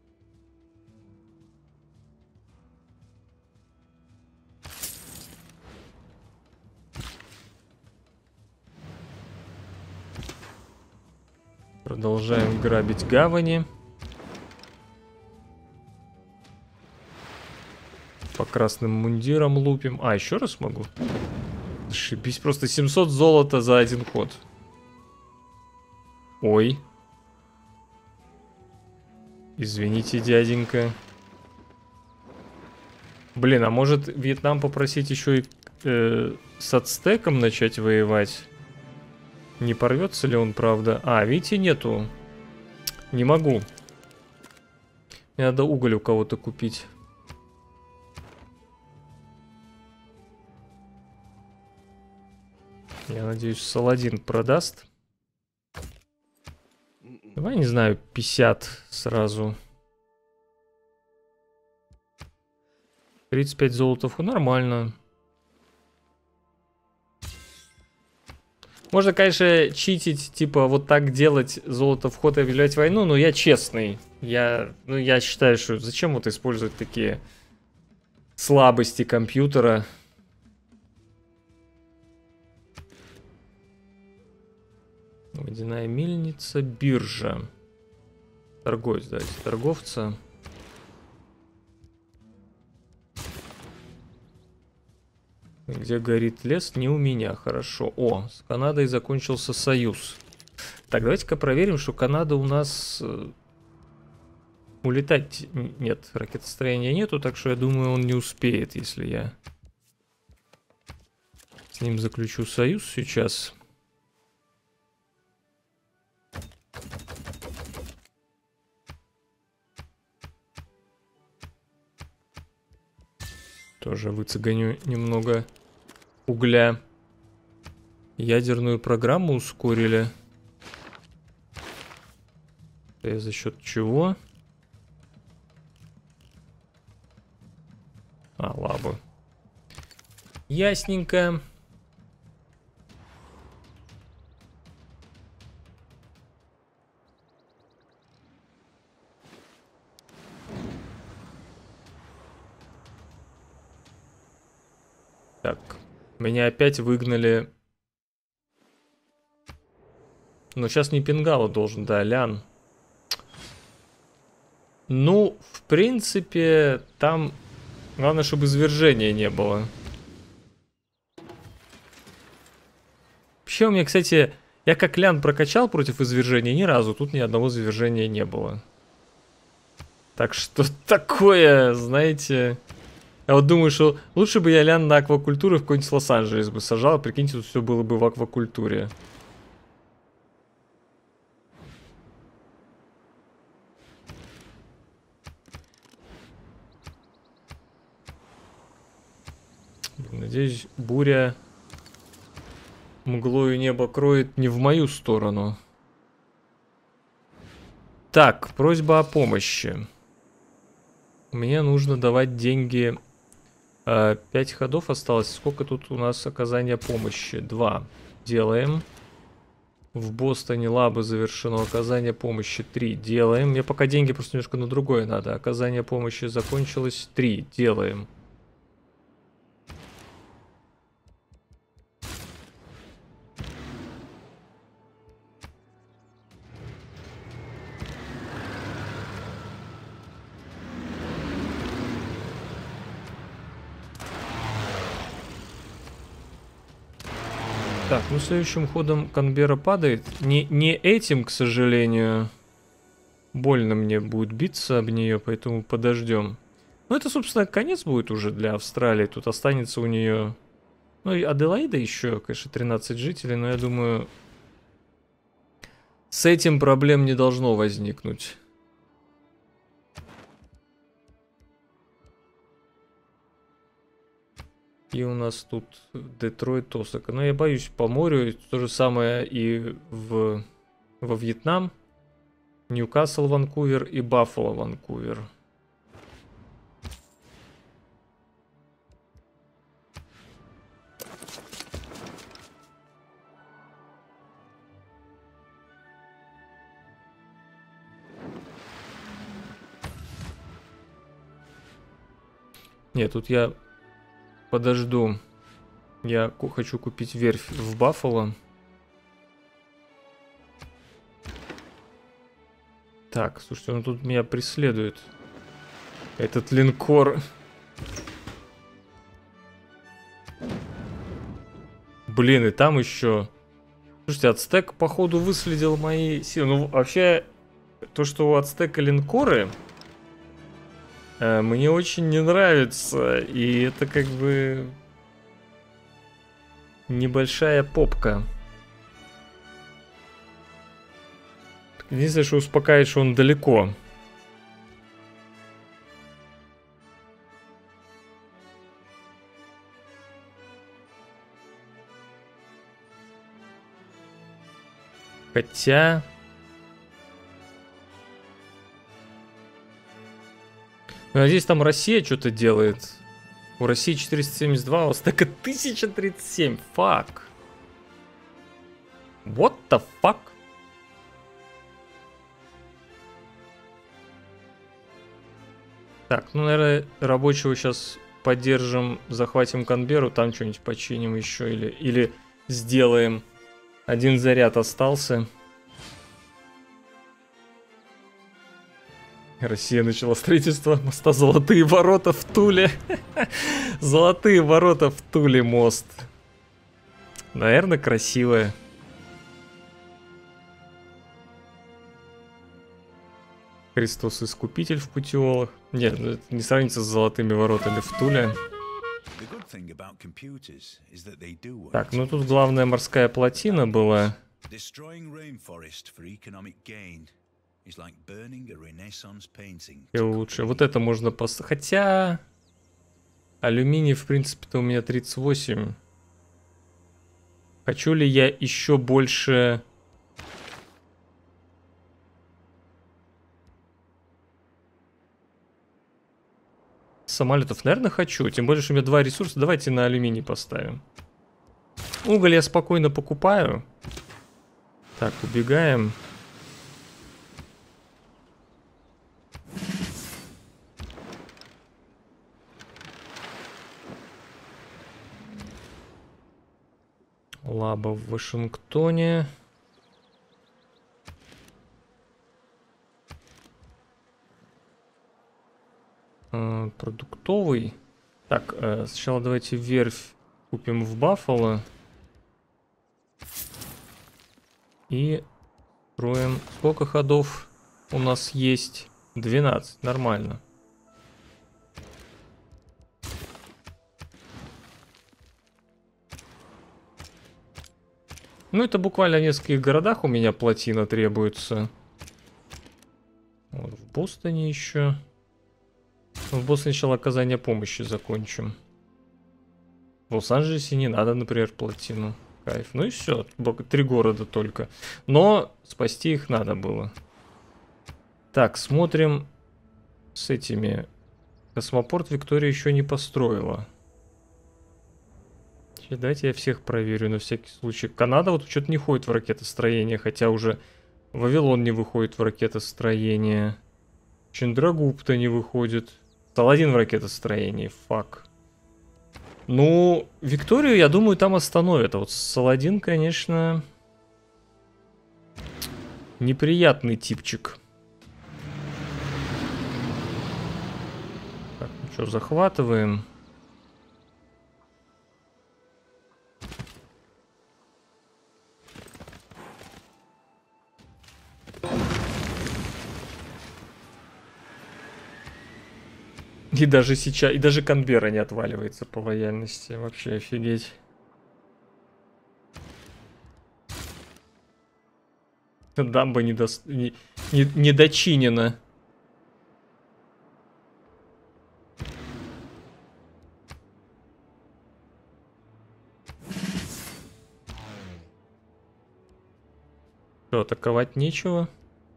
Продолжаем грабить гавани. По красным мундирам лупим. А, еще раз могу? Ошибись, просто 700 золота за один ход. Ой. Извините, дяденька. Блин, а может Вьетнам попросить еще и с ацтеком начать воевать? Не порвется ли он, правда? А, видите, нету. Не могу. Мне надо уголь у кого-то купить. Я надеюсь, Саладин продаст. Давай, не знаю, 50 сразу. 35 золотов. Нормально. Можно, конечно, читить, типа, вот так делать, золото в ход и объявлять войну, но я честный. Я считаю, что зачем вот использовать такие слабости компьютера. Водяная мельница, биржа. Торговец, давайте торговца. Где горит лес? Не у меня, хорошо. О, с Канадой закончился союз. Так, давайте-ка проверим, что Канада у нас... улетать... Нет, ракетостроения нету, так что я думаю, он не успеет, если я с ним заключу союз сейчас. Тоже выцеганю немного угля. Ядерную программу ускорили. Это за счет чего? А, лабы. Ясненько. Так, меня опять выгнали. Но сейчас не Пингала должен, да, Лян. Ну, в принципе, там главное, чтобы извержения не было. Вообще у меня, кстати, я как лян прокачал против извержения, ни разу тут ни одного извержения не было. Так что такое, знаете... Я вот думаю, что лучше бы я лян на аквакультуру в какой-нибудь Лос-Анджелес бы сажал. Прикиньте, тут все было бы в аквакультуре. Надеюсь, буря мглою небо кроет не в мою сторону. Так, просьба о помощи. Мне нужно давать деньги. 5 ходов осталось. Сколько тут у нас оказания помощи? 2. Делаем. В Бостоне лабы завершено. Оказание помощи 3. Делаем. Мне пока деньги просто немножко на другое надо. Оказание помощи закончилось. 3. Делаем. Так, ну следующим ходом Канберра падает. Не этим, к сожалению. Больно мне будет биться об нее, поэтому подождем. Ну это, собственно, конец будет уже для Австралии. Тут останется у нее... Ну и Аделаида еще, конечно, 13 жителей, но я думаю... С этим проблем не должно возникнуть. И у нас тут Детройт, Осака. Но я боюсь по морю. То же самое и во Вьетнам. Ньюкасл, Ванкувер и Баффало, Ванкувер. Нет, тут я подожду. Я хочу купить верфь в Баффало. Так, слушайте, он тут меня преследует. Этот линкор. Блин, и там еще. Слушайте, Ацтек, походу, выследил мои силы. Ну, вообще, то, что у Ацтека линкоры, мне очень не нравится. И это как бы небольшая попка. Единственное, что успокаивает, что он далеко. Хотя... Надеюсь, там Россия что-то делает. У России 472, у Ацтека 1037. Fuck. What the fuck? Так, ну, наверное, рабочего сейчас поддержим, захватим Канберру, там что-нибудь починим еще или сделаем. Один заряд остался. Россия начала строительство моста Золотые ворота в Туле. Золотые ворота в Туле мост. Наверное, красивое. Христос Искупитель в Путиолах. Нет, это не сравнится с Золотыми воротами в Туле. Так, ну тут главная морская плотина была. И лучше. Вот это можно поставить. Хотя... Алюминий, в принципе-то, у меня 38. Хочу ли я еще больше... самолетов? Наверное, хочу. Тем более, что у меня 2 ресурса. Давайте на алюминий поставим. Уголь я спокойно покупаю. Так, убегаем. Лаба в Вашингтоне. Продуктовый. Так, сначала давайте верфь купим в Баффало. И строим. Сколько ходов у нас есть? 12. Нормально. Ну, это буквально в нескольких городах у меня плотина требуется. Вот, в Бостоне еще. В Бостоне сначала оказание помощи закончим. В Лос-Анджелесе не надо, например, плотину. Кайф. Ну и все. 3 города только. Но спасти их надо было. Так, смотрим с этими. Космопорт Виктория еще не построила. Давайте я всех проверю на всякий случай. Канада вот что-то не ходит в ракетостроение, хотя уже Вавилон не выходит в ракетостроение. Чандрагупта не выходит. Саладин в ракетостроении, фак. Ну, Викторию, я думаю, там остановят. А вот Саладин, конечно, неприятный типчик. Так, ну что, захватываем. И даже сейчас, и даже Канберра не отваливается по лояльности. Вообще офигеть. Дамба не дочинена. Что, атаковать нечего?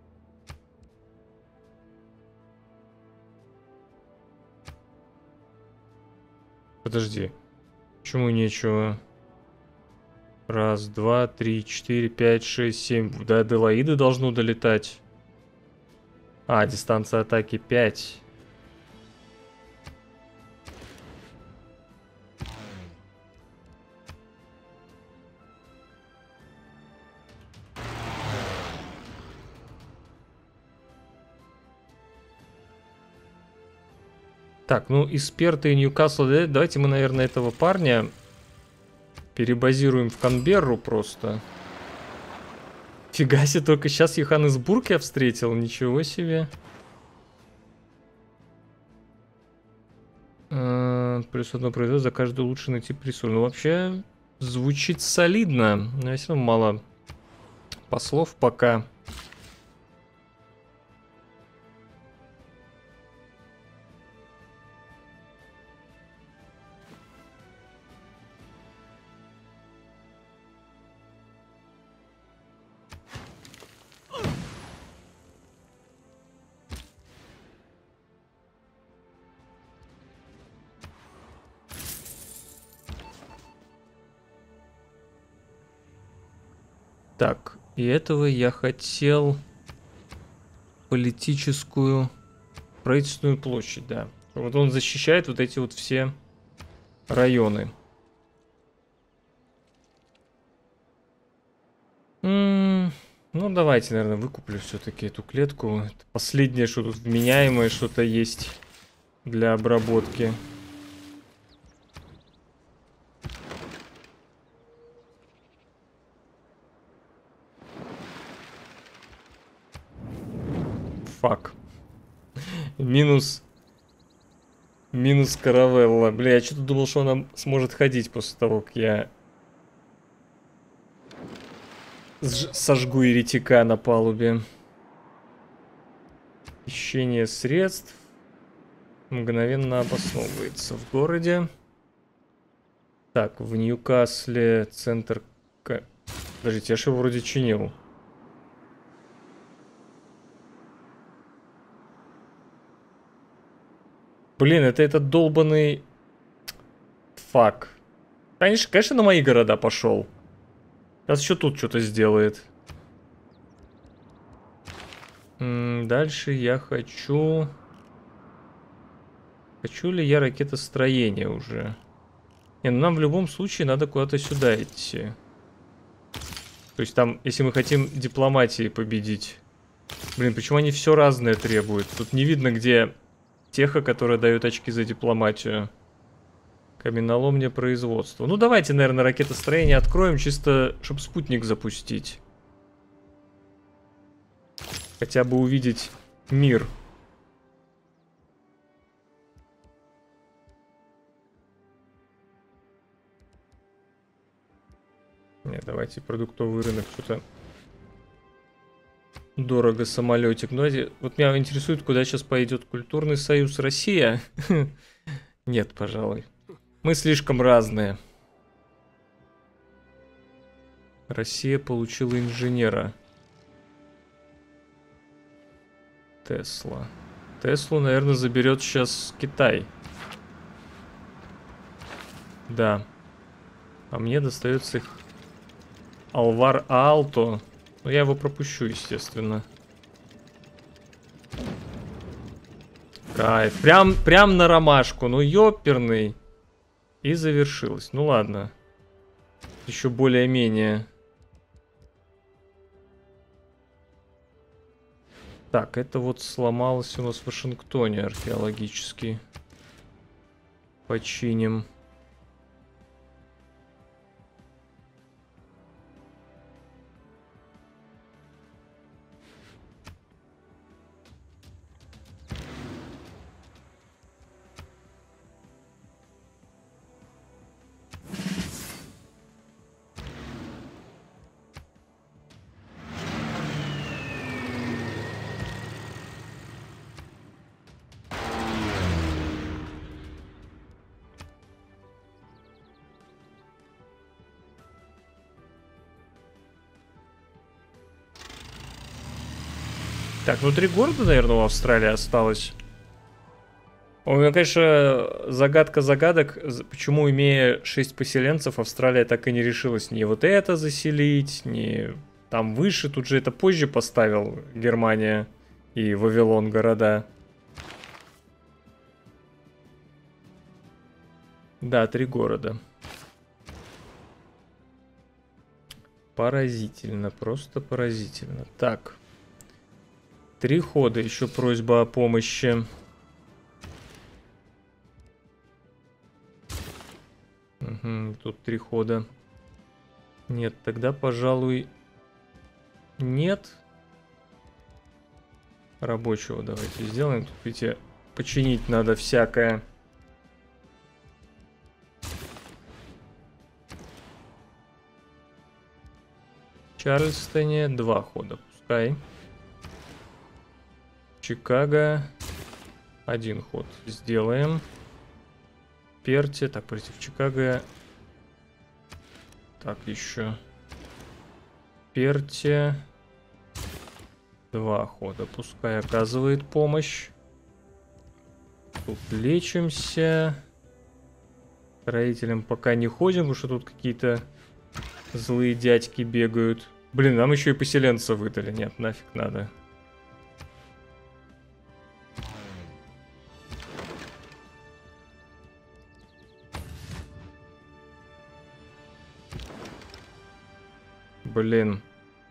Подожди. Почему нечего? Раз, два, три, четыре, пять, шесть, семь. До Аделаиды должно долетать. А, дистанция атаки 5. Так, ну из Перта и Ньюкасла давайте мы, наверное, этого парня перебазируем в Канберру просто. Фига себе, только сейчас Йоханнесбург я встретил, ничего себе. Плюс одно производство за каждый улучшенный тип ресурса. Ну вообще звучит солидно, но все равно мало послов пока. Так, и этого я хотел политическую правительственную площадь, да. Вот он защищает вот эти вот все районы. Ну, давайте, наверное, выкуплю все-таки эту клетку. Это последнее, что тут вменяемое что-то есть для обработки. Фак. Минус каравелла. Бля, я что-то думал, что она сможет ходить после того, как я сожгу еретика на палубе. Хищение средств мгновенно обосновывается в городе. Так, в Ньюкасле центр... Подождите, я же его вроде чинил. Блин, это этот долбанный... Фак. Конечно, на мои города пошел. Сейчас еще тут что-то сделает. Дальше я хочу... Хочу ли я ракетостроение уже? Не, ну нам в любом случае надо куда-то сюда идти. То есть там, если мы хотим дипломатией победить. Блин, почему они все разное требуют? Тут не видно, где теха, которая дает очки за дипломатию. Каменоломня, производство. Ну давайте, наверное, ракетостроение откроем, чисто, чтобы спутник запустить. Хотя бы увидеть мир. Нет, давайте продуктовый рынок, что-то дорого самолетик. Но вот меня интересует, куда сейчас пойдет культурный союз Россия. Нет, пожалуй. Мы слишком разные. Россия получила инженера. Тесла. Теслу, наверное, заберет сейчас Китай. Да. А мне достается Алвар Aalto. Но я его пропущу, естественно. Кайф. Прям на ромашку. Ну, ёперный. И завершилось. Ну, ладно. Еще более-менее. Так, это вот сломалось у нас в Вашингтоне археологически. Починим. Так, ну 3 города, наверное, в Австралии осталось. У меня, конечно, загадка загадок, почему, имея 6 поселенцев, Австралия так и не решилась ни вот это заселить, ни там выше. Тут же это позже поставил Германия и Вавилон города. Да, 3 города. Поразительно, просто поразительно. Так. 3 хода, еще просьба о помощи. Угу, тут 3 хода. Нет, тогда, пожалуй, нет. Рабочего давайте сделаем. Тут, видите, починить надо всякое. В Чарльстоне 2 хода, пускай. Чикаго 1 ход сделаем. Перте, так, против Чикаго. Так, еще Перте 2 хода, пускай оказывает помощь. Тут лечимся. Строителям пока не ходим, потому что тут какие-то злые дядьки бегают. Блин, нам еще и поселенца выдали. Нет, нафиг надо. Блин.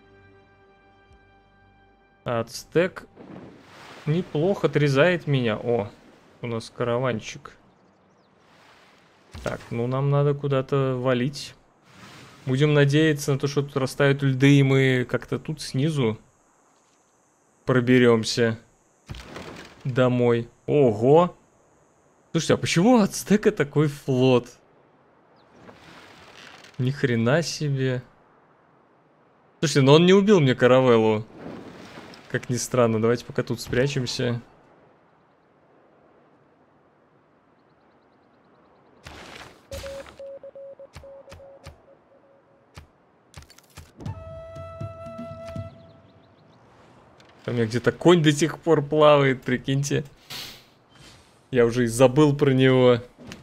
Ацтек неплохо отрезает меня. О, у нас караванчик. Так, ну нам надо куда-то валить. Будем надеяться на то, что тут растают льды, и мы как-то тут снизу проберемся домой. Ого! Слушайте, а почему у Ацтека такой флот? Ни хрена себе. Слушайте, но он не убил мне каравеллу. Как ни странно, давайте пока тут спрячемся. У меня где-то конь до сих пор плавает, прикиньте. Я уже и забыл про него.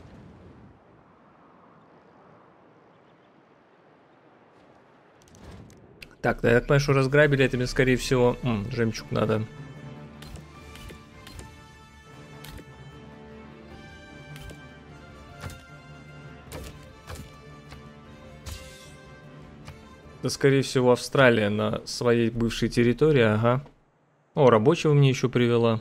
Так, да, я так понимаю, что разграбили, это мне, скорее всего... жемчуг надо. Это, скорее всего, Австралия на своей бывшей территории, ага. О, рабочего мне еще привела.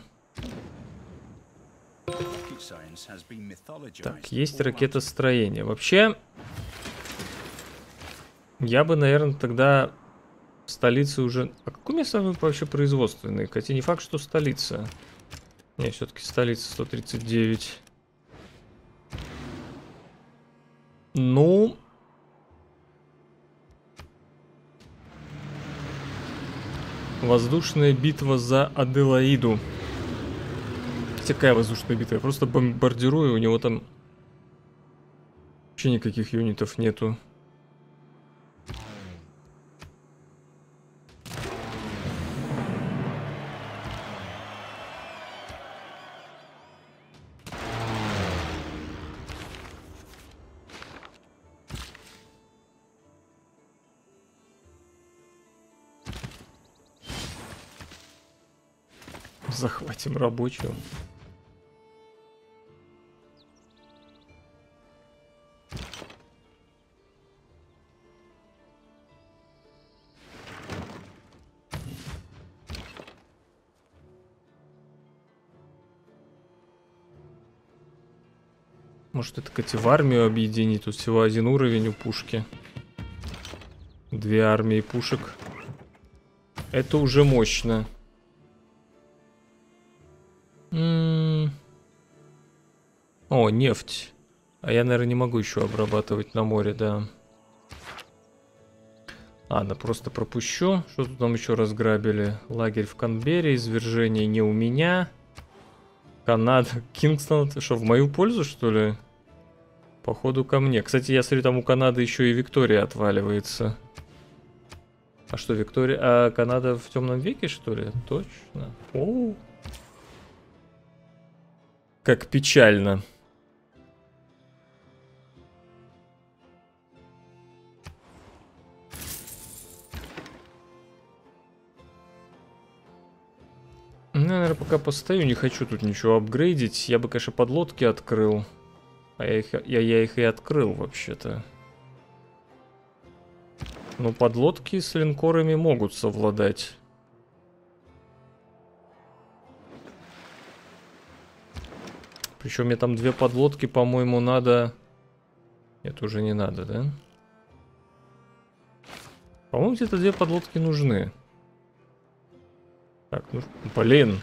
Так, есть ракетостроение. Вообще, я бы, наверное, тогда В столице уже... А какое место вообще производственное? Хотя не факт, что столица. Не, все-таки столица 139. Ну... Воздушная битва за Аделаиду. Какая воздушная битва? Я просто бомбардирую, у него там... Вообще никаких юнитов нету. Захватим рабочую. Может, это, кстати, в армию объединить? Тут всего один уровень у пушки. 2 армии пушек. Это уже мощно. О, нефть. А я, наверное, не могу еще обрабатывать на море, да. Ладно, просто пропущу. Что тут нам еще разграбили? Лагерь в Канберре, извержение не у меня. Канада, Кингстон. Что, в мою пользу, что ли? Походу ко мне. Кстати, я смотрю, там у Канады еще и Виктория отваливается. А что, Виктория... А Канада в темном веке, что ли? Точно. Оу. Как печально. Наверное, пока постою, не хочу тут ничего апгрейдить. Я бы, конечно, подлодки открыл. А я их и открыл, вообще-то. Но подлодки с линкорами могут совладать. Причем мне там 2 подлодки, по-моему, надо... Нет, уже не надо, да? По-моему, где-то 2 подлодки нужны. Так, ну, блин.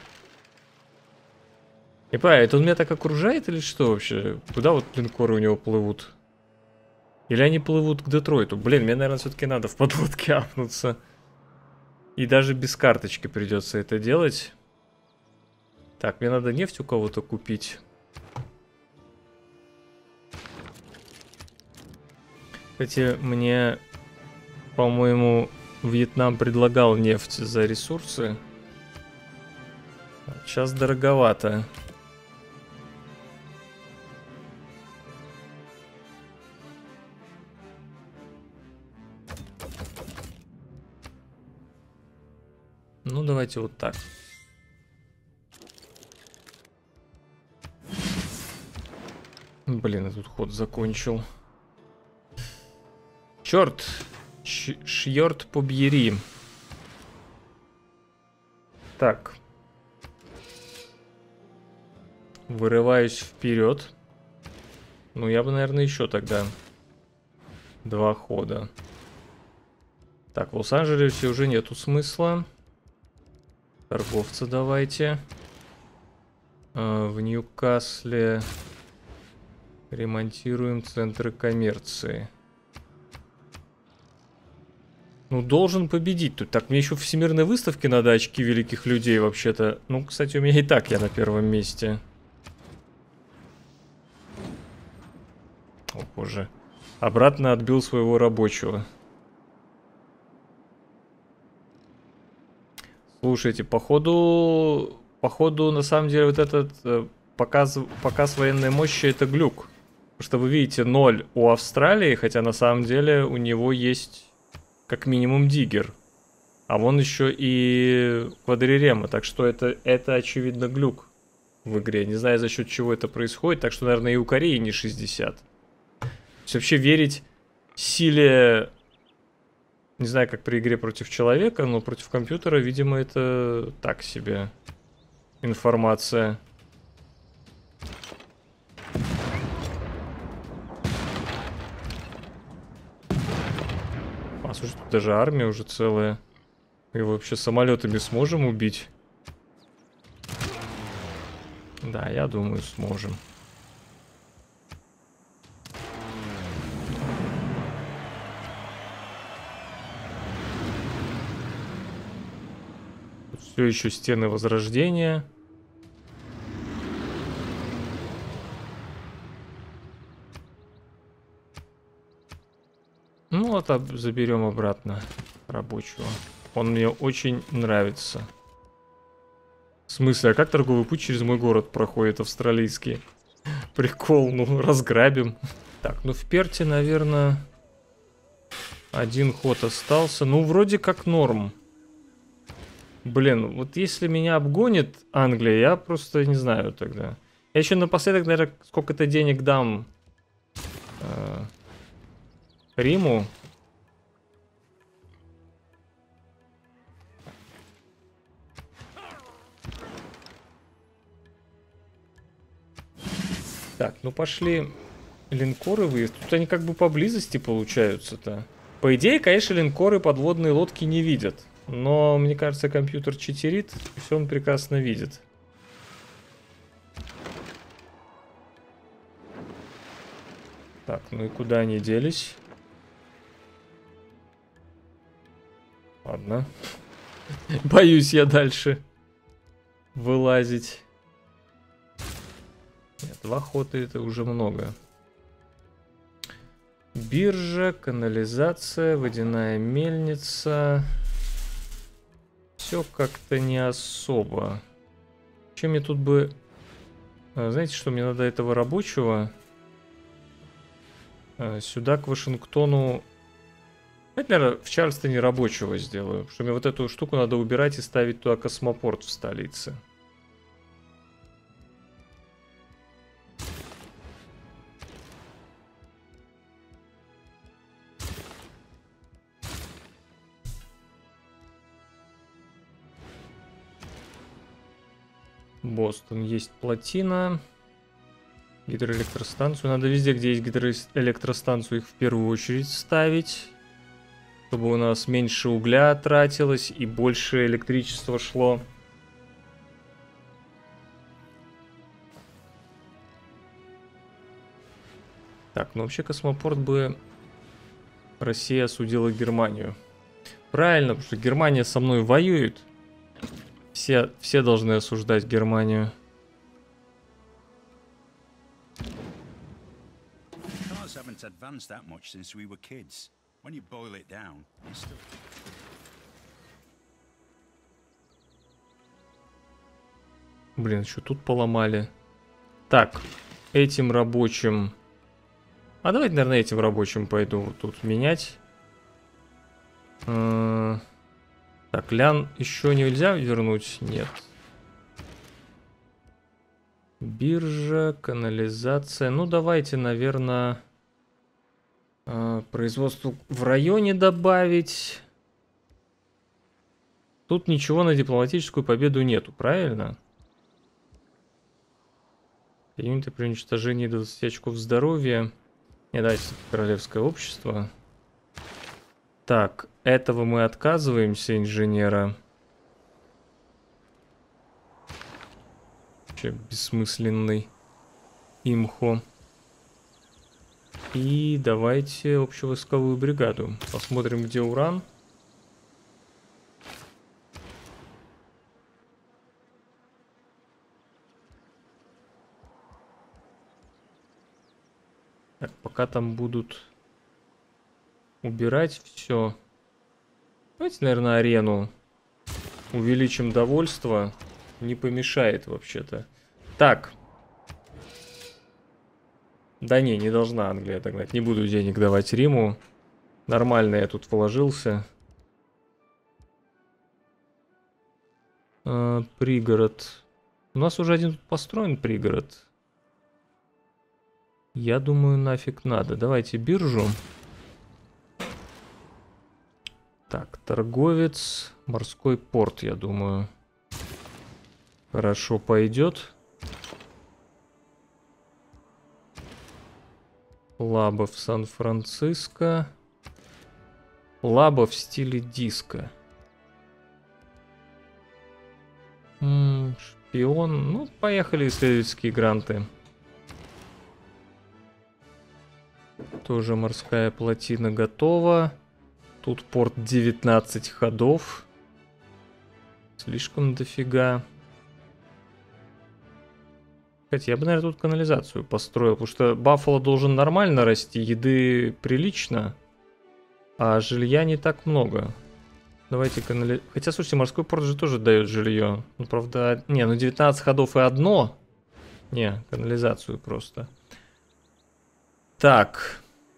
Не понимаю, это он меня так окружает или что вообще? Куда вот линкоры у него плывут? Или они плывут к Детройту? Блин, мне, наверное, все-таки надо в подлодке апнуться. И даже без карточки придется это делать. Так, мне надо нефть у кого-то купить. Кстати, мне, по-моему, Вьетнам предлагал нефть за ресурсы. Сейчас дороговато. Ну, давайте вот так. Блин, я тут ход закончил. Черт! Шьорт побьери. Так. Вырываюсь вперед. Ну, я бы, наверное, еще тогда 2 хода. Так, в Лос-Анджелесе уже нету смысла. Торговца давайте. В Ньюкасле ремонтируем центры коммерции. Ну, должен победить тут. Так, мне еще в всемирной выставке надо очки великих людей, вообще-то. Ну, кстати, у меня и так я на 1-м месте. О, боже. Обратно отбил своего рабочего. Слушайте, походу, на самом деле, вот этот показ военной мощи — это глюк. Потому что вы видите 0 у Австралии, хотя на самом деле у него есть как минимум диггер. А вон еще и квадрирема, так что это очевидно глюк в игре. Не знаю, за счет чего это происходит, так что, наверное, и у Кореи не 60. То есть вообще верить силе... Не знаю, как при игре против человека, но против компьютера, видимо, это так себе информация. А, слушай, тут даже армия уже целая. Мы его вообще самолетами сможем убить? Да, я думаю, сможем. Все еще стены Возрождения. Ну вот, заберем обратно рабочего. Он мне очень нравится. В смысле, а как торговый путь через мой город проходит австралийский? Прикол, ну разграбим. Так, ну в Перте, наверное, один ход остался. Ну вроде как норм. Блин, вот если меня обгонит Англия, я просто не знаю тогда. Я еще напоследок, наверное, сколько-то денег дам Риму. Так, ну пошли линкоры выезд. Тут они как бы поблизости получаются-то. По идее, конечно, линкоры подводные лодки не видят. Но, мне кажется, компьютер читерит, и все он прекрасно видит. Так, ну и куда они делись? Ладно. Боюсь я дальше вылазить. Нет, 2 хода это уже много. Биржа, канализация, водяная мельница. Все как-то не особо. Чем мне тут бы... Знаете что, мне надо этого рабочего сюда, к Вашингтону... Давайте, наверное, в Чарльстоне рабочего сделаю. Потому что мне вот эту штуку надо убирать и ставить туда космопорт в столице. Бостон есть плотина. Гидроэлектростанцию. Надо везде, где есть гидроэлектростанцию, их в первую очередь ставить. Чтобы у нас меньше угля тратилось и больше электричества шло. Так, ну вообще космопорт бы Россия осудила Германию. Правильно, потому что Германия со мной воюет. Все должны осуждать Германию. Блин, еще тут поломали. Так, этим рабочим... А давайте, наверное, этим рабочим пойду вот тут менять. Так, лян еще нельзя вернуть? Нет. Биржа, канализация. Ну, давайте, наверное, производство в районе добавить. Тут ничего на дипломатическую победу нету, правильно? Юниты при уничтожении 20 очков здоровья. Не, давайте королевское общество. Так, этого мы отказываемся, инженера. Вообще бессмысленный имхо. И давайте общевойсковую бригаду. Посмотрим, где уран. Так, пока там будут убирать все. Давайте, наверное, арену увеличим довольство. Не помешает вообще-то. Так. Да не должна Англия догнать. Не буду денег давать Риму. Нормально я тут вложился. Пригород. У нас уже один построен пригород. Я думаю, нафиг надо. Давайте биржу. Так, торговец. Морской порт, я думаю. Хорошо пойдет. Лаба в Сан-Франциско. Лаба в стиле диско. Шпион. Ну, поехали, исследовательские гранты. Тоже морская плотина готова. Тут порт 19 ходов. Слишком дофига. Кстати, я бы, наверное, тут канализацию построил, потому что Баффало должен нормально расти, еды прилично, а жилья не так много. Давайте канализацию. Хотя, слушайте, морской порт же тоже дает жилье. Ну, правда, не, ну 19 ходов и одно. Не, канализацию просто. Так.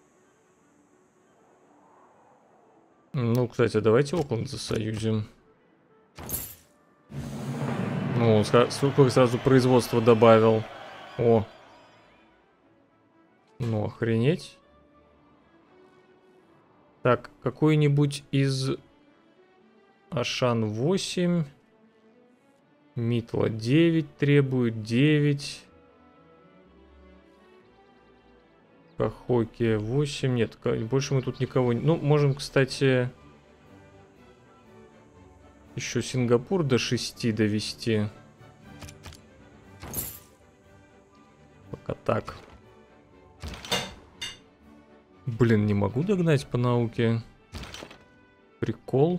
Ну, кстати, давайте Окленд засоюзим. Ну, сколько сразу производства добавил. О. Ну, охренеть. Так, какой-нибудь из Ашан 8. Митла 9 требует, 9. Кахоки 8. Нет, больше мы тут никого не... Ну, можем, кстати... Еще Сингапур до 6 довести. Пока так. Блин, не могу догнать по науке. Прикол.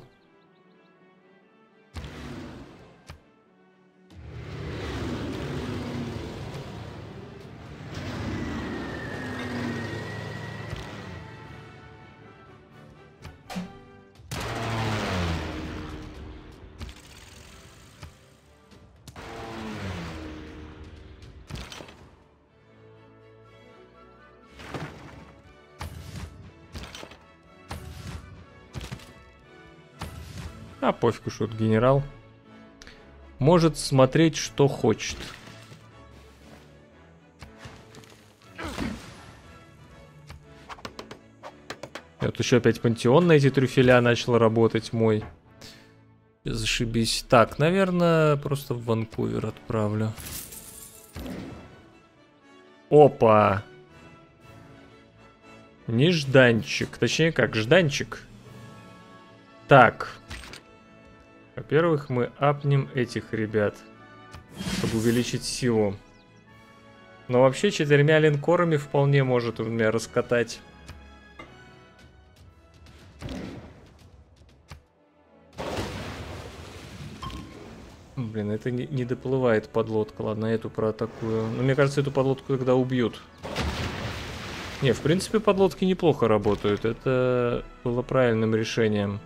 А пофигу, что тут генерал. Может смотреть, что хочет. Вот еще опять пантеон на эти трюфеля начал работать мой. Зашибись. Так, наверное, просто в Ванкувер отправлю. Опа! Нежданчик. Точнее как, жданчик. Так. Во-первых, мы апнем этих ребят, чтобы увеличить силу. Но вообще 4 линкорами вполне может у меня раскатать. Блин, это не доплывает подлодка. Ладно, эту проатакую. Но мне кажется, эту подлодку тогда убьют. Не, в принципе, подлодки неплохо работают. Это было правильным решением.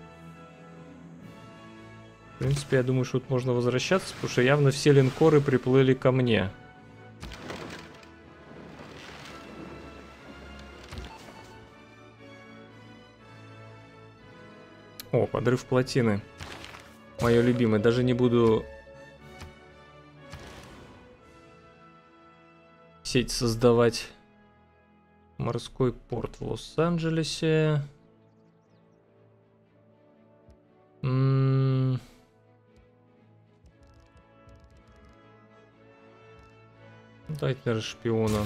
В принципе, я думаю, что тут можно возвращаться, потому что явно все линкоры приплыли ко мне. О, подрыв плотины. Мое любимое. Даже не буду сеть создавать. Морской порт в Лос-Анджелесе. Давайте, наверное, шпиона.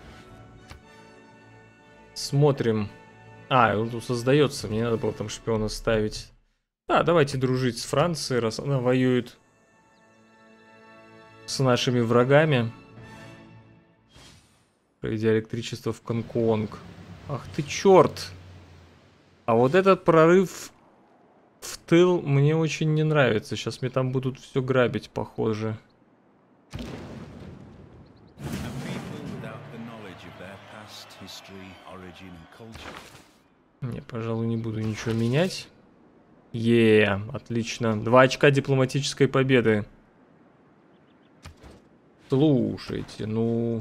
Смотрим. А, он тут создается. Мне надо было там шпиона ставить. Да, давайте дружить с Францией, раз она воюет с нашими врагами. Проведя электричество в Конкуонг. Ах ты черт! А вот этот прорыв в тыл мне очень не нравится. Сейчас мне там будут все грабить, похоже. Не, пожалуй, не буду ничего менять. Отлично. 2 очка дипломатической победы. Слушайте, ну...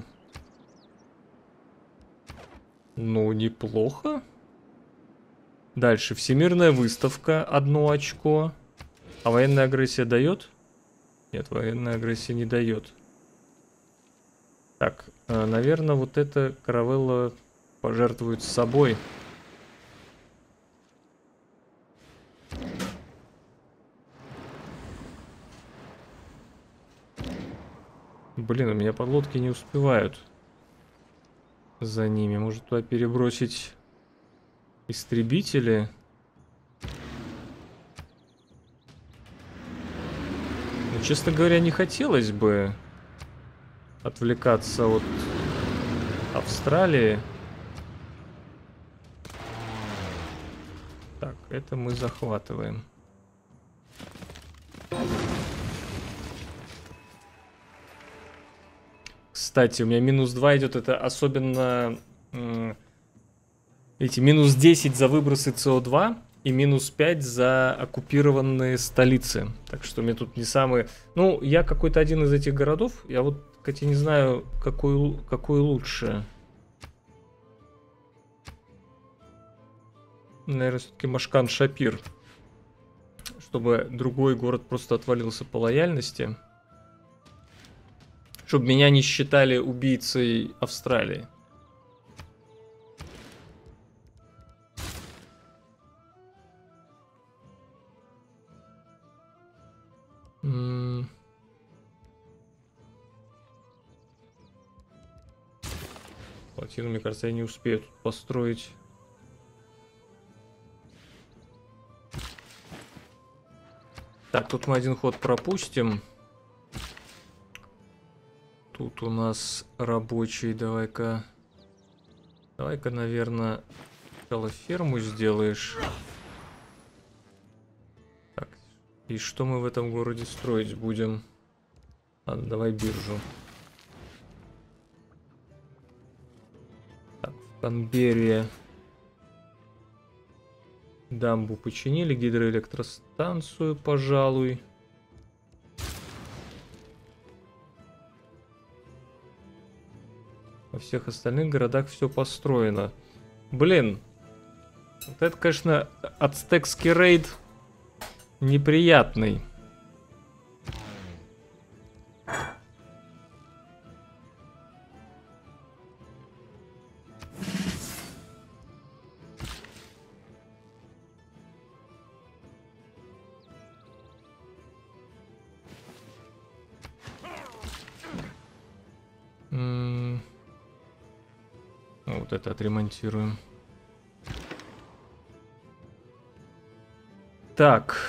Ну, неплохо. Дальше. Всемирная выставка. 1 очко. А военная агрессия дает? Нет, военная агрессия не дает. Так, наверное, вот эта каравелла пожертвует собой. Блин, у меня подлодки не успевают за ними. Может, туда перебросить истребители? Ну, честно говоря, не хотелось бы отвлекаться от Австралии. Так, это мы захватываем. Кстати, у меня -2 идет. Это особенно эти -10 за выбросы СО2 и -5 за оккупированные столицы. Так что мне тут не самые... Ну, я какой-то один из этих городов. Я вот, кстати, не знаю, какой лучше. Наверное, все-таки Машкан-Шапир. Чтобы другой город просто отвалился по лояльности. Чтобы меня не считали убийцей Австралии. Плотину, мне кажется, я не успею тут построить. Так, тут мы один ход пропустим. Тут у нас рабочий. Давай-ка, наверное, сначала ферму сделаешь. Так, и что мы в этом городе строить будем? Ладно, давай биржу. Так, в Канберре дамбу починили, гидроэлектростанцию, пожалуй. Во всех остальных городах все построено. Блин, вот это, конечно, ацтекский рейд неприятный. Вот это отремонтируем. Так.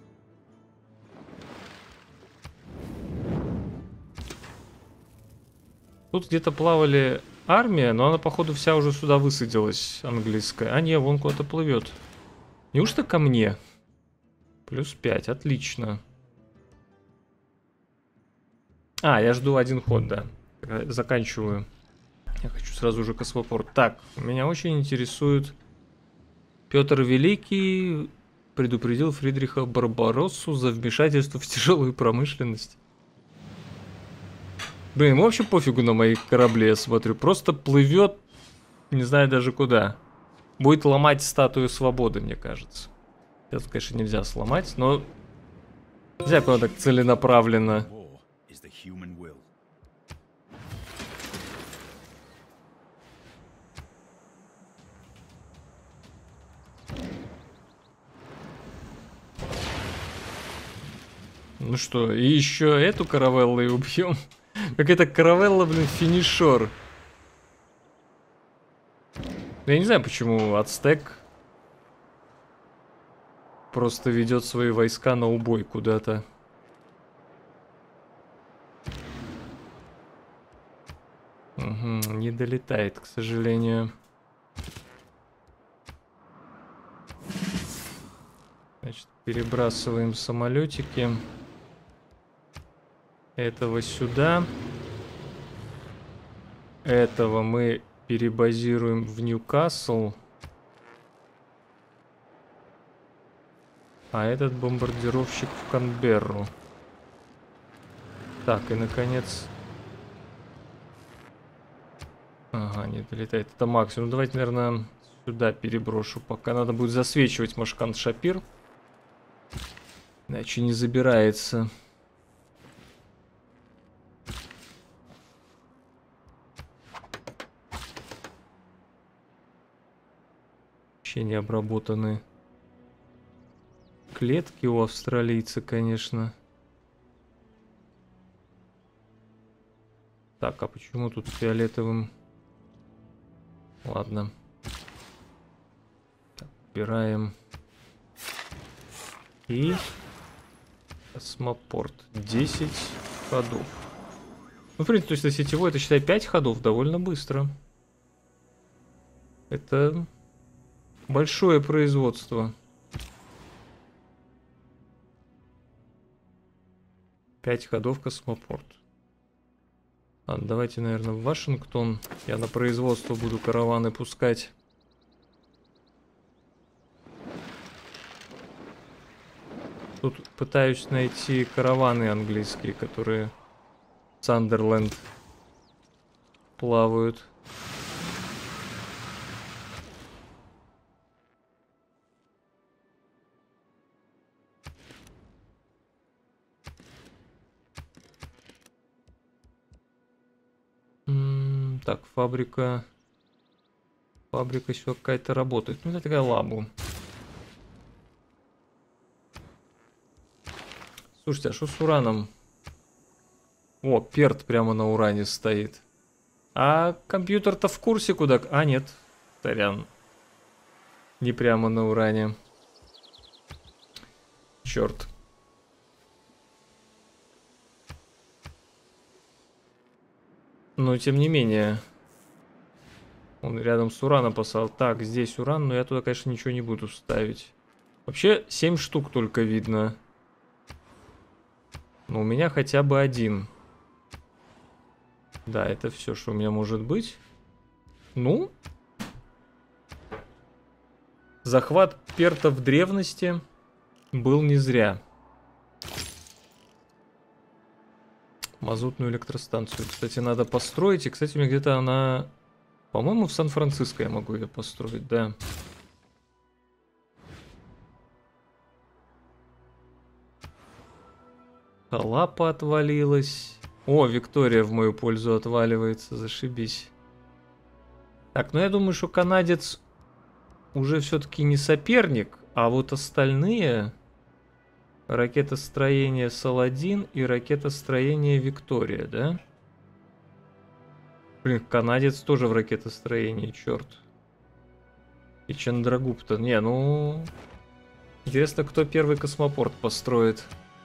Тут где-то плавали армия, но она, походу, вся уже сюда высадилась, английская. А не, вон куда-то плывет. Неужто ко мне? +5, отлично. А, я жду один ход, да. Заканчиваю. Я хочу сразу же космопорт. Так, меня очень интересует... Петр Великий предупредил Фридриха Барбароссу за вмешательство в тяжелую промышленность. Блин, ему вообще пофигу на мои корабли, я смотрю. Просто плывет, не знаю даже куда. Будет ломать статую свободы, мне кажется. Это, конечно, нельзя сломать, но... Нельзя, когда так целенаправленно. Ну что, и еще эту каравеллу и убьем? Какая-то каравелла, блин, финишер. Я не знаю, почему Ацтек просто ведет свои войска на убой куда-то. Угу, не долетает, к сожалению. Значит, перебрасываем самолетики. Этого сюда. Этого мы перебазируем в Ньюкасл. А этот бомбардировщик в Канберру. Так, и наконец... Ага, не долетает. Это максимум. Давайте, наверное, сюда переброшу. Пока надо будет засвечивать Машкан-Шапир. Иначе не забирается. Вообще не обработаны клетки у австралийца, конечно. Так, а почему тут фиолетовым? Ладно. Так, убираем. И Космопорт. 10 ходов. Ну, в принципе, если сетевой, это, считай, 5 ходов. Довольно быстро. Это большое производство. 5 ходов космопорт. Ладно, давайте, наверное, в Вашингтон. Я на производство буду караваны пускать. Тут пытаюсь найти караваны английские, которые в Сандерленд плавают. Так, фабрика. Фабрика еще какая-то работает. Ну, это такая лабу. Слушайте, а что с ураном? О, перт прямо на уране стоит. А компьютер-то в курсе куда... А, нет. Сорян. Не прямо на уране. Черт. Но тем не менее. Он рядом с ураном поставил. Так, здесь уран, но я туда, конечно, ничего не буду ставить. Вообще 7 штук только видно. Но у меня хотя бы один. Да, это все, что у меня может быть. Ну. Захват перта в древности был не зря. Мазутную электростанцию, кстати, надо построить. И, кстати, у меня где-то она... По-моему, в Сан-Франциско я могу ее построить, да. Лапа отвалилась. О, Виктория в мою пользу отваливается, зашибись. Так, ну я думаю, что канадец уже все-таки не соперник, а вот остальные... Ракетостроение Саладин и ракетостроение Виктория, да? Блин, канадец тоже в ракетостроении, черт. И Чандрагупта. Не, ну... Интересно, кто первый космопорт построит.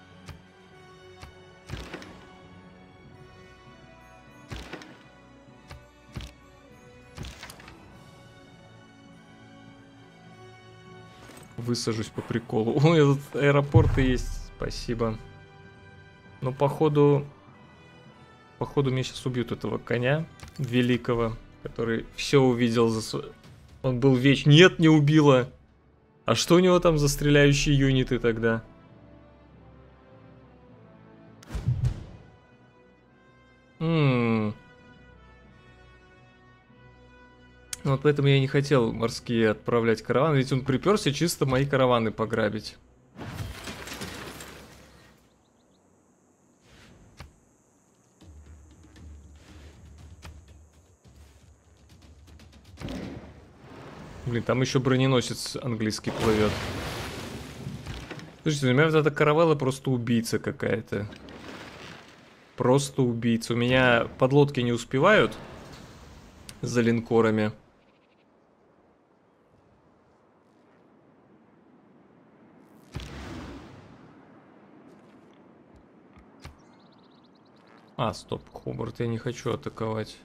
Высажусь по приколу. Ой, тут аэропорты есть. Спасибо. Но походу меня сейчас убьют этого коня великого, который все увидел за свой... Он был веч... Нет, не убило. А что у него там за стреляющие юниты тогда? Вот поэтому я не хотел морские отправлять караваны, ведь он приперся чисто мои караваны пограбить. Блин, там еще броненосец английский плывет. Слушайте, у меня вот эта каравелла просто убийца какая-то. Просто убийца. У меня подлодки не успевают за линкорами. А, стоп, Хобарт я не хочу атаковать.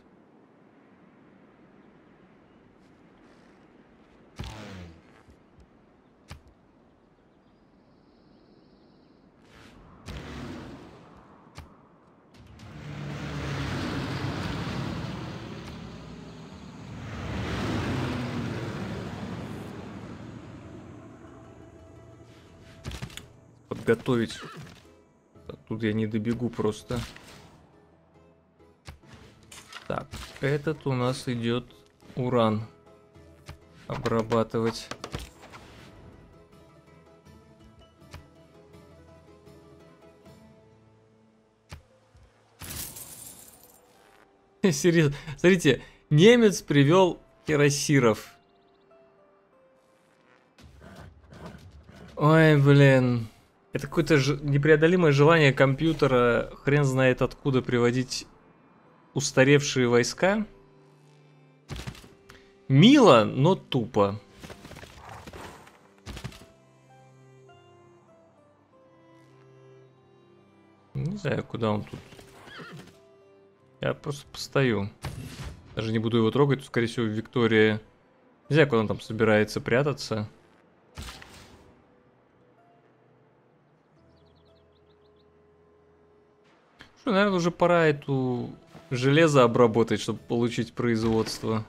Подготовить. Тут я не добегу просто. Так, этот у нас идет уран обрабатывать. Серьезно, смотрите, немец привел кирасиров. Ой, блин. Это какое-то непреодолимое желание компьютера, хрен знает откуда, приводить устаревшие войска. Мило, но тупо. Не знаю, куда он тут. Я просто постою. Даже не буду его трогать, скорее всего, Виктория. Не знаю, куда он там собирается прятаться. Что, наверное, уже пора эту железо обработать, чтобы получить производство.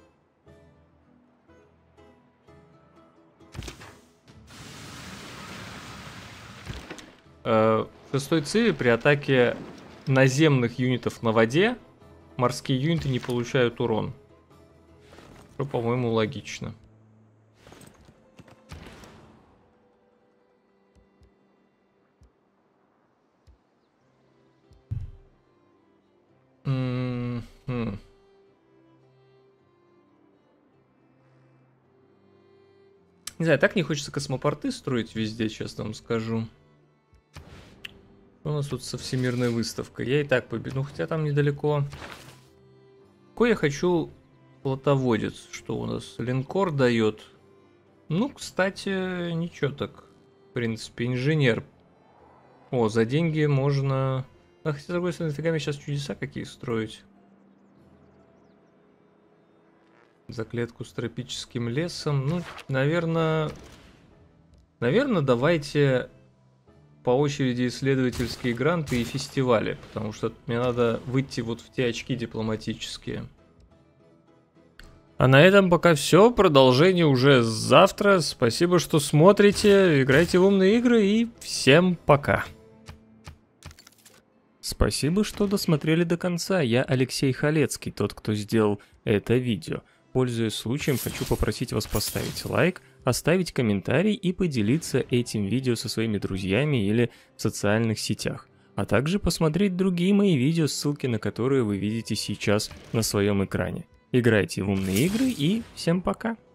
В шестой циве при атаке наземных юнитов на воде морские юниты не получают урон. Что, по-моему, логично. Не знаю, так не хочется космопорты строить везде, честно вам скажу. Что у нас тут со всемирной выставкой? Я и так победу, ну хотя там недалеко. Какой я хочу флотоводец? Что у нас? Линкор дает. Ну, кстати, ничего так. В принципе, инженер. О, за деньги можно... А хотя, с другой стороны, нафига мне сейчас чудеса какие строить? За клетку с тропическим лесом. Ну, наверное... Наверное, давайте по очереди исследовательские гранты и фестивали. Потому что мне надо выйти вот в те очки дипломатические. А на этом пока все. Продолжение уже завтра. Спасибо, что смотрите. Играйте в умные игры и всем пока. Спасибо, что досмотрели до конца. Я Алексей Халецкий, тот, кто сделал это видео. Пользуясь случаем, хочу попросить вас поставить лайк, оставить комментарий и поделиться этим видео со своими друзьями или в социальных сетях. А также посмотреть другие мои видео, ссылки на которые вы видите сейчас на своем экране. Играйте в умные игры и всем пока!